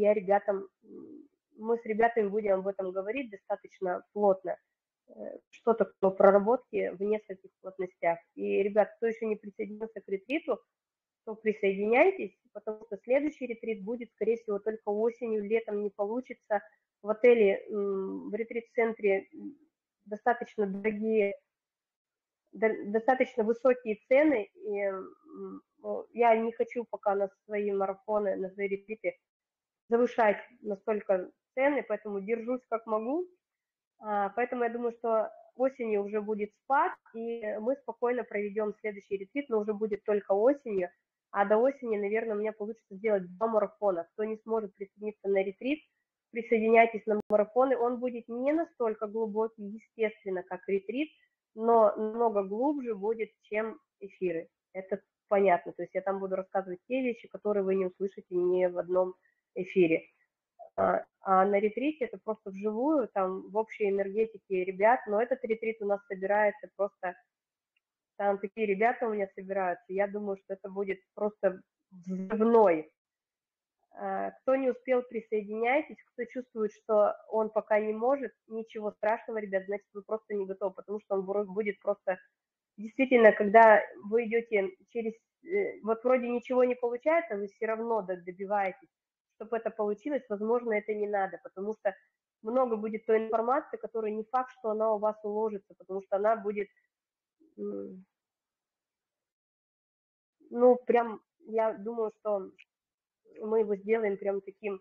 мы с ребятами будем об этом говорить достаточно плотно. Что-то по проработке в нескольких плотностях. И, ребят, кто еще не присоединился к ретриту, то присоединяйтесь, потому что следующий ретрит будет, скорее всего, только осенью, летом не получится. В отеле, в ретрит-центре достаточно дорогие, достаточно высокие цены. И я не хочу пока на свои марафоны, на свои ретриты завышать настолько цены, поэтому держусь как могу. Поэтому я думаю, что осенью уже будет спад, и мы спокойно проведем следующий ретрит, но уже будет только осенью. А до осени, наверное, у меня получится сделать 2 марафона. Кто не сможет присоединиться на ретрит, присоединяйтесь на марафоны. Он будет не настолько глубокий, естественно, как ретрит, но намного глубже будет, чем эфиры. Это понятно. То есть я там буду рассказывать те вещи, которые вы не услышите ни в одном эфире. А на ретрите это просто вживую, там в общей энергетике ребят, но этот ретрит у нас собирается просто, там такие ребята у меня собираются, я думаю, что это будет просто взрывной. Кто не успел, присоединяйтесь, кто чувствует, что он пока не может, ничего страшного, ребят, значит, вы просто не готовы, потому что он будет просто, действительно, когда вы идете через, вот вроде ничего не получается, вы все равно добиваетесь, чтобы это получилось, возможно, это не надо, потому что много будет той информации, которая не факт, что она у вас уложится, потому что она будет, ну, прям, я думаю, что мы его сделаем прям таким,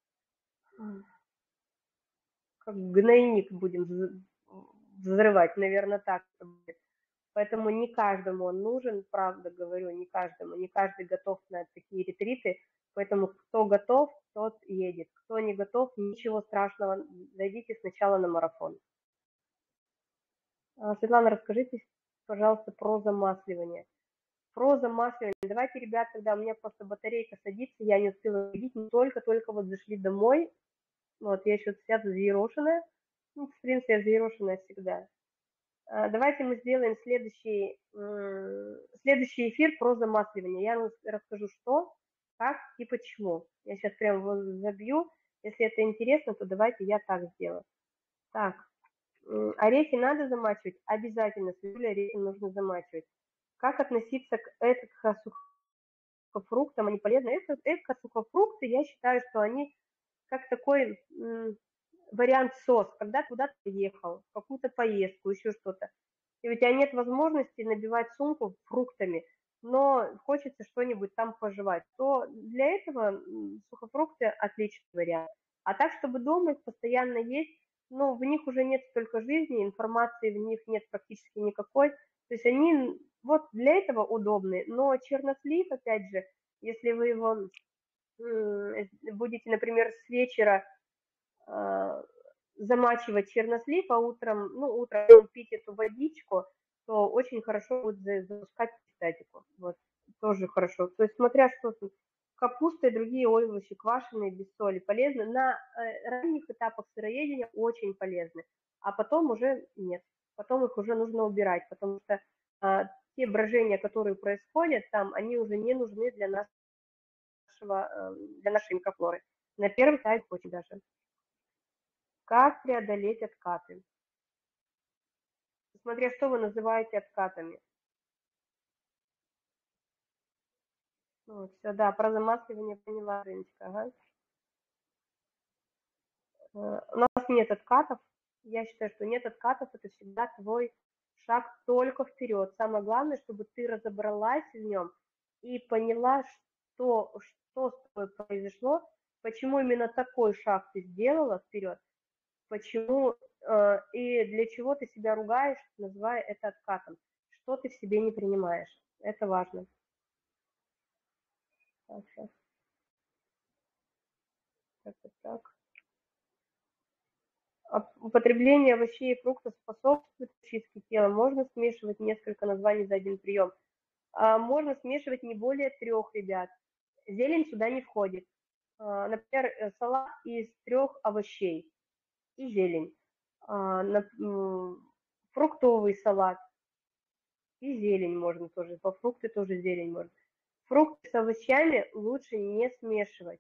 как гнойник будем взрывать, наверное, так будет. Поэтому не каждому он нужен, правда говорю, не каждому, не каждый готов на такие ретриты, поэтому кто готов, тот едет, кто не готов, ничего страшного, зайдите сначала на марафон. Светлана, расскажите, пожалуйста, про замасливание. Про замасливание. Давайте, ребят, когда у меня просто батарейка садится, я не успела видеть, мы только-только вот зашли домой, вот, я еще вся взъерошенная, ну, в принципе, я взъерошенная всегда. Давайте мы сделаем следующий эфир про замасливание. Я расскажу, что, как и почему. Я сейчас прям его забью. Если это интересно, то давайте я так сделаю. Так, орехи надо замачивать? Обязательно, свекли орехи нужно замачивать. Как относиться к эко-сухофруктам? Они полезны? Эко-сухофрукты, я считаю, что они как такой вариант СОС, когда куда-то ехал, в какую-то поездку, еще что-то. И у тебя нет возможности набивать сумку фруктами, но хочется что-нибудь там пожевать, то для этого сухофрукты отличный вариант. А так, чтобы дома их постоянно есть, ну, в них уже нет столько жизни, информации в них нет практически никакой. То есть они вот для этого удобны. Но чернослив, опять же, если вы его будете, например, с вечера замачивать чернослив, а утром, ну, утром пить эту водичку, то очень хорошо будет запускать пистатику. Вот, тоже хорошо. То есть, смотря что тут, капуста и другие овощи, квашеные, без соли, полезны. На ранних этапах сыроедения очень полезны, а потом уже нет. Потом их уже нужно убирать, потому что те брожения, которые происходят там, они уже не нужны для нашей микрофлоры. На первый этап очень даже. Как преодолеть откаты? Смотря что вы называете откатами. Вот, все, да, про замасливание поняла, Рыночка. Ага. У нас нет откатов. Я считаю, что нет откатов, это всегда твой шаг только вперед. Самое главное, чтобы ты разобралась в нем и поняла, что с тобой произошло, почему именно такой шаг ты сделала вперед, почему и для чего ты себя ругаешь, называя это откатом, что ты в себе не принимаешь. Это важно. Так, сейчас. Так. Употребление овощей и фруктов способствует очистке тела. Можно смешивать несколько названий за один прием. Можно смешивать не более 3, ребят. Зелень сюда не входит. Например, салат из 3 овощей и зелень. Фруктовый салат и зелень можно тоже. По фрукты тоже зелень можно. Фрукты с овощами лучше не смешивать.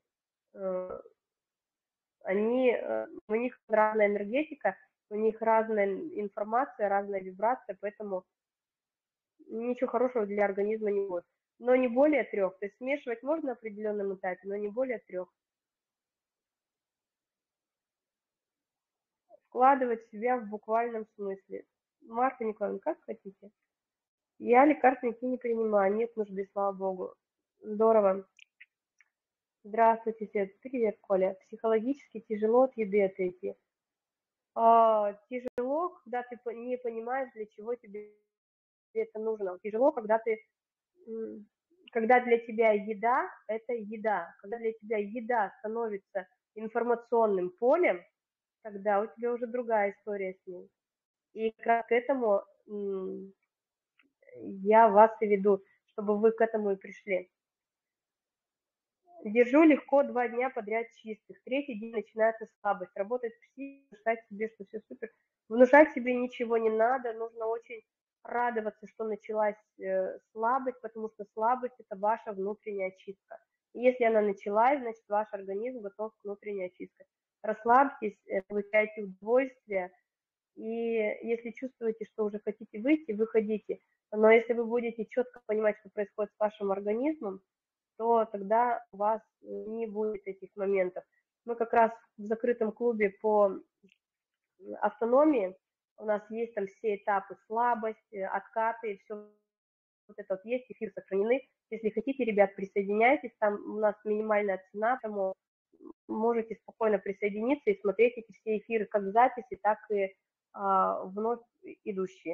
У них разная энергетика, у них разная информация, разная вибрация, поэтому ничего хорошего для организма не будет. Но не более 3. То есть смешивать можно на определенном этапе, но не более 3. Вкладывать в себя в буквальном смысле. Марта Николаевна, как хотите. Я лекарства никакие не принимаю, нет нужды, слава богу. Здорово. Здравствуйте, Свет. Привет, Коля. Психологически тяжело от еды отойти. Тяжело, когда ты не понимаешь, для чего тебе это нужно. Тяжело, когда для тебя еда – это еда. Когда для тебя еда становится информационным полем, тогда у тебя уже другая история с ней. И как раз к этому я вас и веду, чтобы вы к этому и пришли. Держу легко 2 дня подряд чистых. 3-й день начинается слабость. Работает психика, внушать себе, что все супер. Внушать себе ничего не надо. Нужно очень радоваться, что началась слабость, потому что слабость – это ваша внутренняя очистка. И если она началась, значит, ваш организм готов к внутренней очистке. Расслабьтесь, получайте удовольствие. И если чувствуете, что уже хотите выйти, выходите. Но если вы будете четко понимать, что происходит с вашим организмом, то тогда у вас не будет этих моментов. Мы как раз в закрытом клубе по автономии, у нас есть там все этапы: слабость, откаты, все вот это вот есть, эфир сохранены. Если хотите, ребят, присоединяйтесь, там у нас минимальная цена, поэтому можете спокойно присоединиться и смотреть эти все эфиры, как в записи, так и вновь идущие.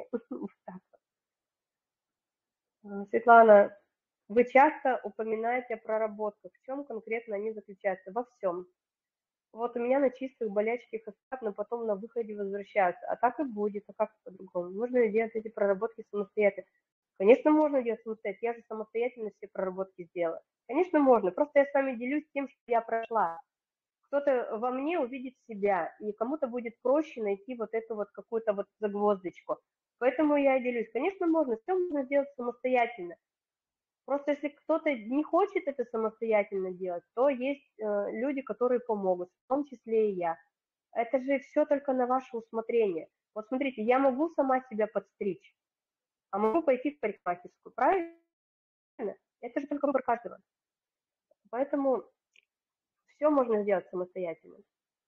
Светлана, вы часто упоминаете о проработках. В чем конкретно они заключаются? Во всем. Вот у меня на чистых болячки хостат, но потом на выходе возвращаются. А так и будет, а как по-другому? Можно ли делать эти проработки самостоятельно? Конечно, можно делать самостоятельно. Я же самостоятельно все проработки сделала. Конечно, можно. Просто я с вами делюсь тем, что я прошла. Кто-то во мне увидит себя, и кому-то будет проще найти вот эту вот какую-то вот загвоздочку. Поэтому я и делюсь. Конечно, можно. Все можно сделать самостоятельно. Просто если кто-то не хочет это самостоятельно делать, то есть люди, которые помогут, в том числе и я. Это же все только на ваше усмотрение. Вот смотрите, я могу сама себя подстричь, а могу пойти в парикмахерскую, правильно? Это же только выбор каждого. Поэтому все можно сделать самостоятельно.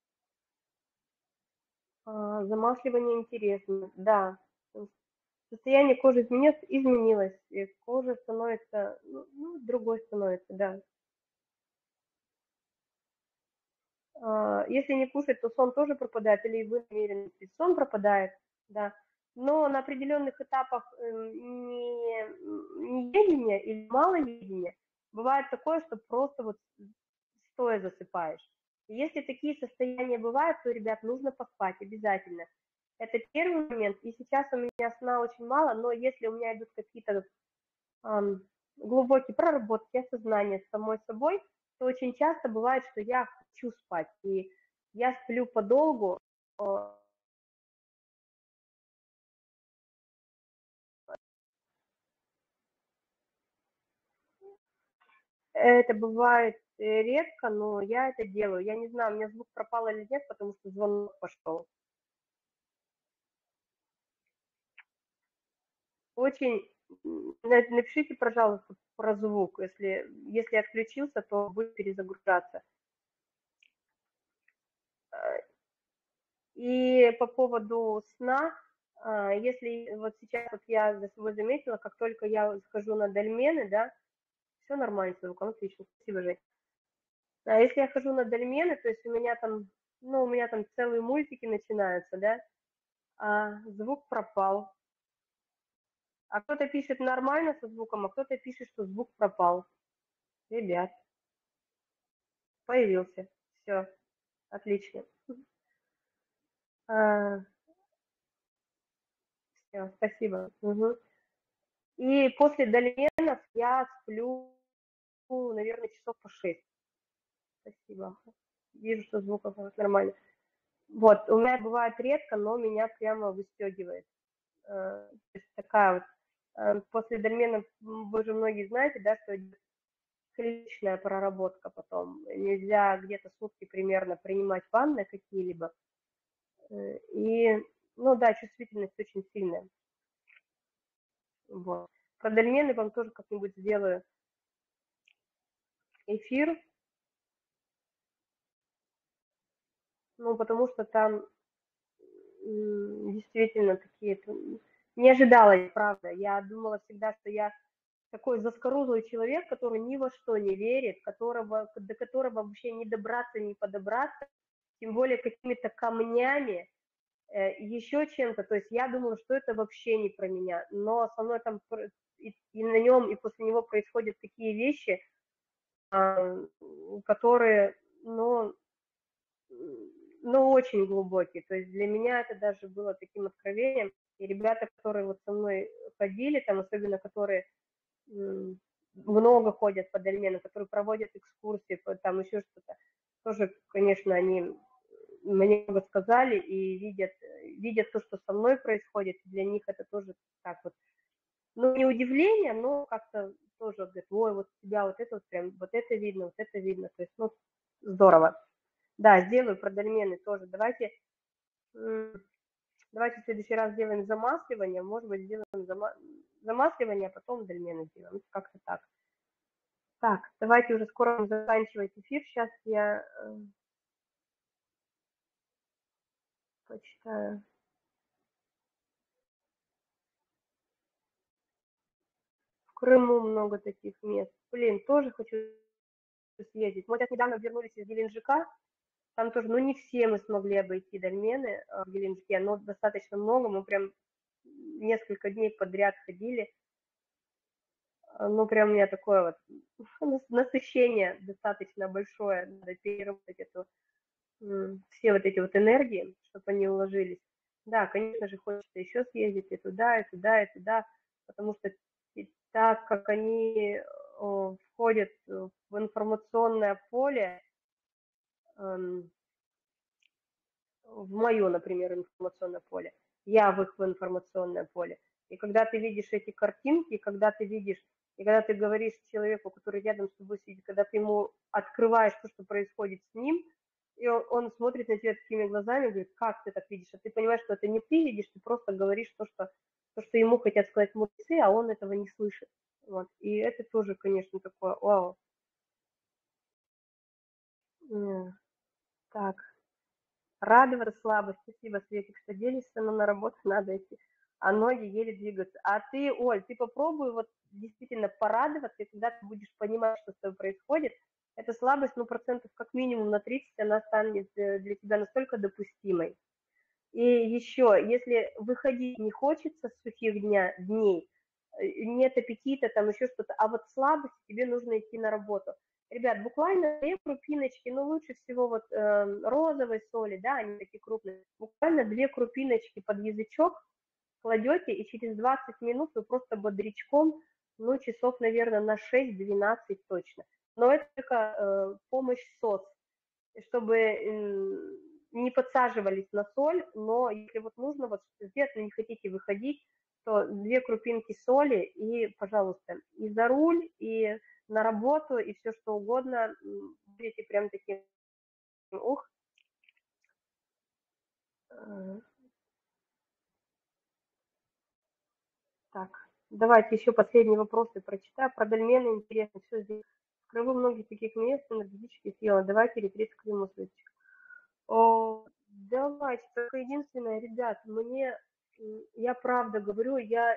Замасливание интересно, да. Состояние кожи изменилось, и кожа становится, другой становится, да. Если не кушать, то сон тоже пропадает, или вы намерены спить, сон пропадает, да. Но на определенных этапах неедения или малоедения бывает такое, что просто вот стоя засыпаешь. И если такие состояния бывают, то, ребят, нужно поспать обязательно. Это первый момент. И сейчас у меня сна очень мало, но если у меня идут какие-то глубокие проработки, осознания с самой собой, то очень часто бывает, что я хочу спать. И я сплю подолгу. Это бывает редко, но я это делаю. Я не знаю, у меня звук пропал или нет, потому что звонок пошел. Очень напишите, пожалуйста, про звук. Если отключился, то будет перезагружаться. И по поводу сна, если вот сейчас вот я за собой заметила, как только я схожу на дольмены, да, все нормально с звуком, отлично, спасибо, Жень. А если я хожу на дольмены, то есть у меня там целые мультики начинаются, да, а звук пропал. А кто-то пишет нормально со звуком, а кто-то пишет, что звук пропал. Ребят, появился. Все, отлично. Все, спасибо. Угу. И после дольменов я сплю, наверное, часов по 6. Спасибо. Вижу, что звуков нормально. Вот, у меня бывает редко, но меня прямо выстегивает. То есть такая вот. После дольменов, вы же многие знаете, да, что клиничная проработка потом. Нельзя где-то сутки примерно принимать ванны какие-либо. И, ну да, чувствительность очень сильная. Вот. Про дольмены вам тоже как-нибудь сделаю эфир. Ну, потому что там действительно такие... Не ожидала, правда. Я думала всегда, что я такой заскорузлый человек, который ни во что не верит, до которого вообще не добраться, не подобраться, тем более какими-то камнями, еще чем-то. То есть я думала, что это вообще не про меня. Но со мной там и на нем, и после него происходят такие вещи, которые, очень глубокие. То есть для меня это даже было таким откровением. И ребята, которые вот со мной ходили, там особенно которые много ходят по дольмену, которые проводят экскурсии, там еще что-то, тоже, конечно, они мне много сказали и видят то, что со мной происходит. Для них это тоже так вот, не удивление, но как-то тоже говорят, ой, вот у тебя вот это вот прям, вот это видно, вот это видно. То есть, здорово. Да, сделаю про дольмены тоже. Давайте в следующий раз сделаем замасливание, может быть, сделаем замасливание, а потом дольмены сделаем. Как-то так. Так, давайте уже скоро заканчивать эфир. Сейчас я почитаю. В Крыму много таких мест. Блин, тоже хочу съездить. Мы сейчас недавно вернулись из Геленджика. Там тоже, ну, не все мы смогли обойти дольмены в Геленджике, но достаточно много. Мы прям несколько дней подряд ходили. Ну, прям у меня такое вот насыщение достаточно большое. Надо переработать все вот эти вот энергии, чтобы они уложились. Да, конечно же, хочется еще съездить и туда, и туда, и туда, потому что так как они входят в информационное поле, в мое, например, информационное поле, я в их информационное поле. И когда ты видишь эти картинки, когда ты видишь, и когда ты говоришь человеку, который рядом с тобой сидит, когда ты ему открываешь то, что происходит с ним, и он смотрит на тебя такими глазами и говорит, как ты так видишь? А ты понимаешь, что это не ты видишь, ты просто говоришь то, что ему хотят сказать мудрецы, а он этого не слышит. Вот. И это тоже, конечно, такое, вау. Так, радоваться слабость. Спасибо, Светик, что делишься, но на работу надо идти, а ноги еле двигаются. А ты, Оль, ты попробуй вот действительно порадоваться, и когда ты будешь понимать, что с тобой происходит, эта слабость, ну, процентов как минимум на 30, она станет для тебя настолько допустимой. И еще, если выходить не хочется с сухих дней, нет аппетита, там еще что-то, а вот слабость, тебе нужно идти на работу. Ребят, буквально 2 крупиночки, ну лучше всего вот розовой соли, да, они такие крупные, буквально 2 крупиночки под язычок кладете, и через 20 минут вы просто бодрячком, ну, часов, наверное, на 6-12 точно. Но это только помощь СОС, чтобы не подсаживались на соль, но если вот нужно вот сделать, но не хотите выходить, то 2 крупинки соли и, пожалуйста, и за руль, и на работу, и все что угодно, будете прям таким, ух. Так, давайте еще последние вопросы прочитаю. Про дольмены интересно, все здесь. В Крыму многих таких мест энергетически съела. Давайте ретрит в Крыму случай. О, давайте, только единственное, ребят, я правда говорю,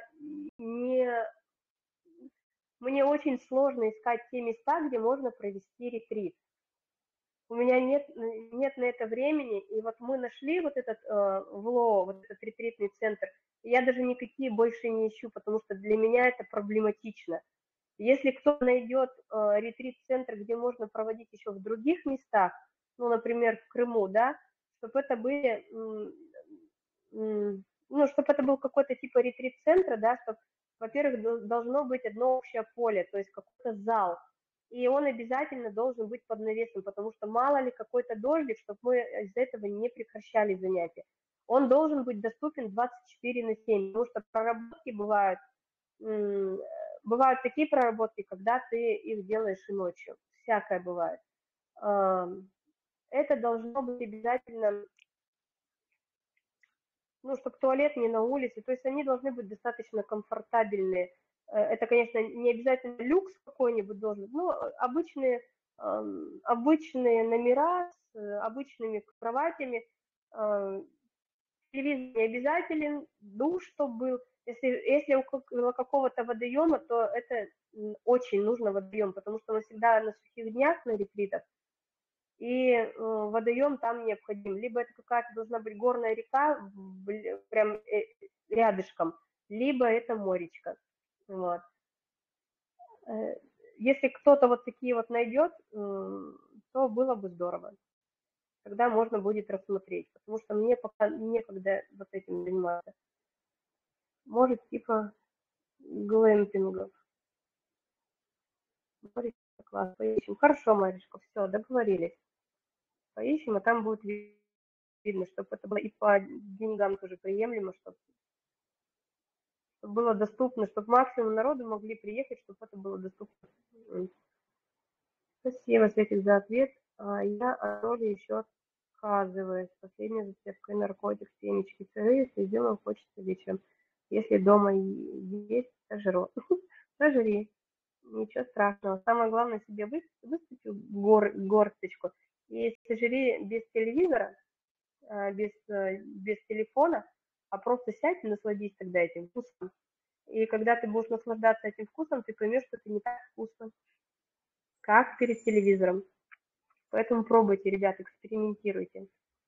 мне очень сложно искать те места, где можно провести ретрит. У меня нет на это времени, и вот мы нашли вот этот ВЛО, вот этот ретритный центр, и я даже никакие больше не ищу, потому что для меня это проблематично. Если кто найдет ретрит-центр, где можно проводить еще в других местах, ну, например, в Крыму, да, чтобы это были, ну, чтобы это был какой-то типа ретрит-центра, да, чтобы, во-первых, должно быть одно общее поле, то есть какой-то зал, и он обязательно должен быть под навесом, потому что мало ли какой-то дождик, чтобы мы из-за этого не прекращали занятия. Он должен быть доступен 24/7, потому что проработки бывают такие проработки, когда ты их делаешь и ночью. Всякое бывает. Это должно быть обязательно, ну, чтобы туалет не на улице. То есть они должны быть достаточно комфортабельные. Это, конечно, не обязательно люкс какой-нибудь должен быть, но обычные номера с обычными кроватями. Телевизор не обязателен, душ, чтобы был. Если около какого-то водоема, то это очень нужно водоем, потому что мы всегда на сухих днях, на ретритах, и водоем там необходим. Либо это какая-то должна быть горная река, прям рядышком, либо это моречка. Вот. Если кто-то вот такие вот найдет, то было бы здорово. Тогда можно будет рассмотреть, потому что мне пока некогда вот этим заниматься. Может, типа глэмпингов. Маришка, класс, поищем. Хорошо, Маришка, все, договорились. Поищем, а там будет видно, чтобы это было и по деньгам тоже приемлемо, чтобы было доступно, чтобы максимум народу могли приехать, чтобы это было доступно. Спасибо, Светик, за ответ. Я о роли еще отказываюсь. Последняя зацепка наркотик, семечки, сыры, если сделаю, хочется вечером. Если дома есть, сожру. Сожри. Ничего страшного. Самое главное себе высыпи горсточку и сожри без телевизора, без телефона, а просто сядь и насладись тогда этим вкусом. И когда ты будешь наслаждаться этим вкусом, ты поймешь, что это не так вкусно, как перед телевизором. Поэтому пробуйте, ребят, экспериментируйте.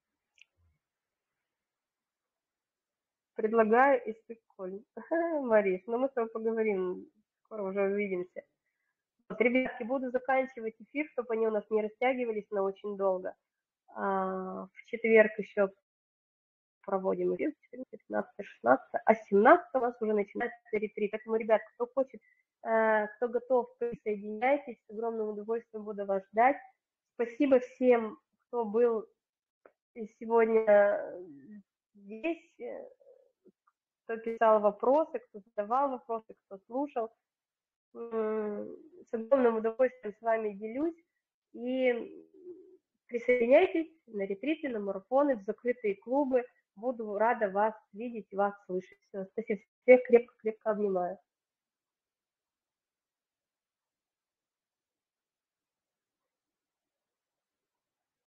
Предлагаю испечь коль. Мариш, ну мы с тобой поговорим, скоро уже увидимся. Вот, ребятки, буду заканчивать эфир, чтобы они у нас не растягивались на очень долго. В четверг еще проводим эфир, 15, 16, а 17 у нас уже начинается ретрит. Поэтому, ребят, кто хочет, кто готов, присоединяйтесь, с огромным удовольствием буду вас ждать. Спасибо всем, кто был сегодня здесь, кто писал вопросы, кто задавал вопросы, кто слушал. С огромным удовольствием с вами делюсь. И присоединяйтесь на ретриты, на марафоны, в закрытые клубы. Буду рада вас видеть, вас слышать. Все, спасибо. Всех крепко-крепко обнимаю.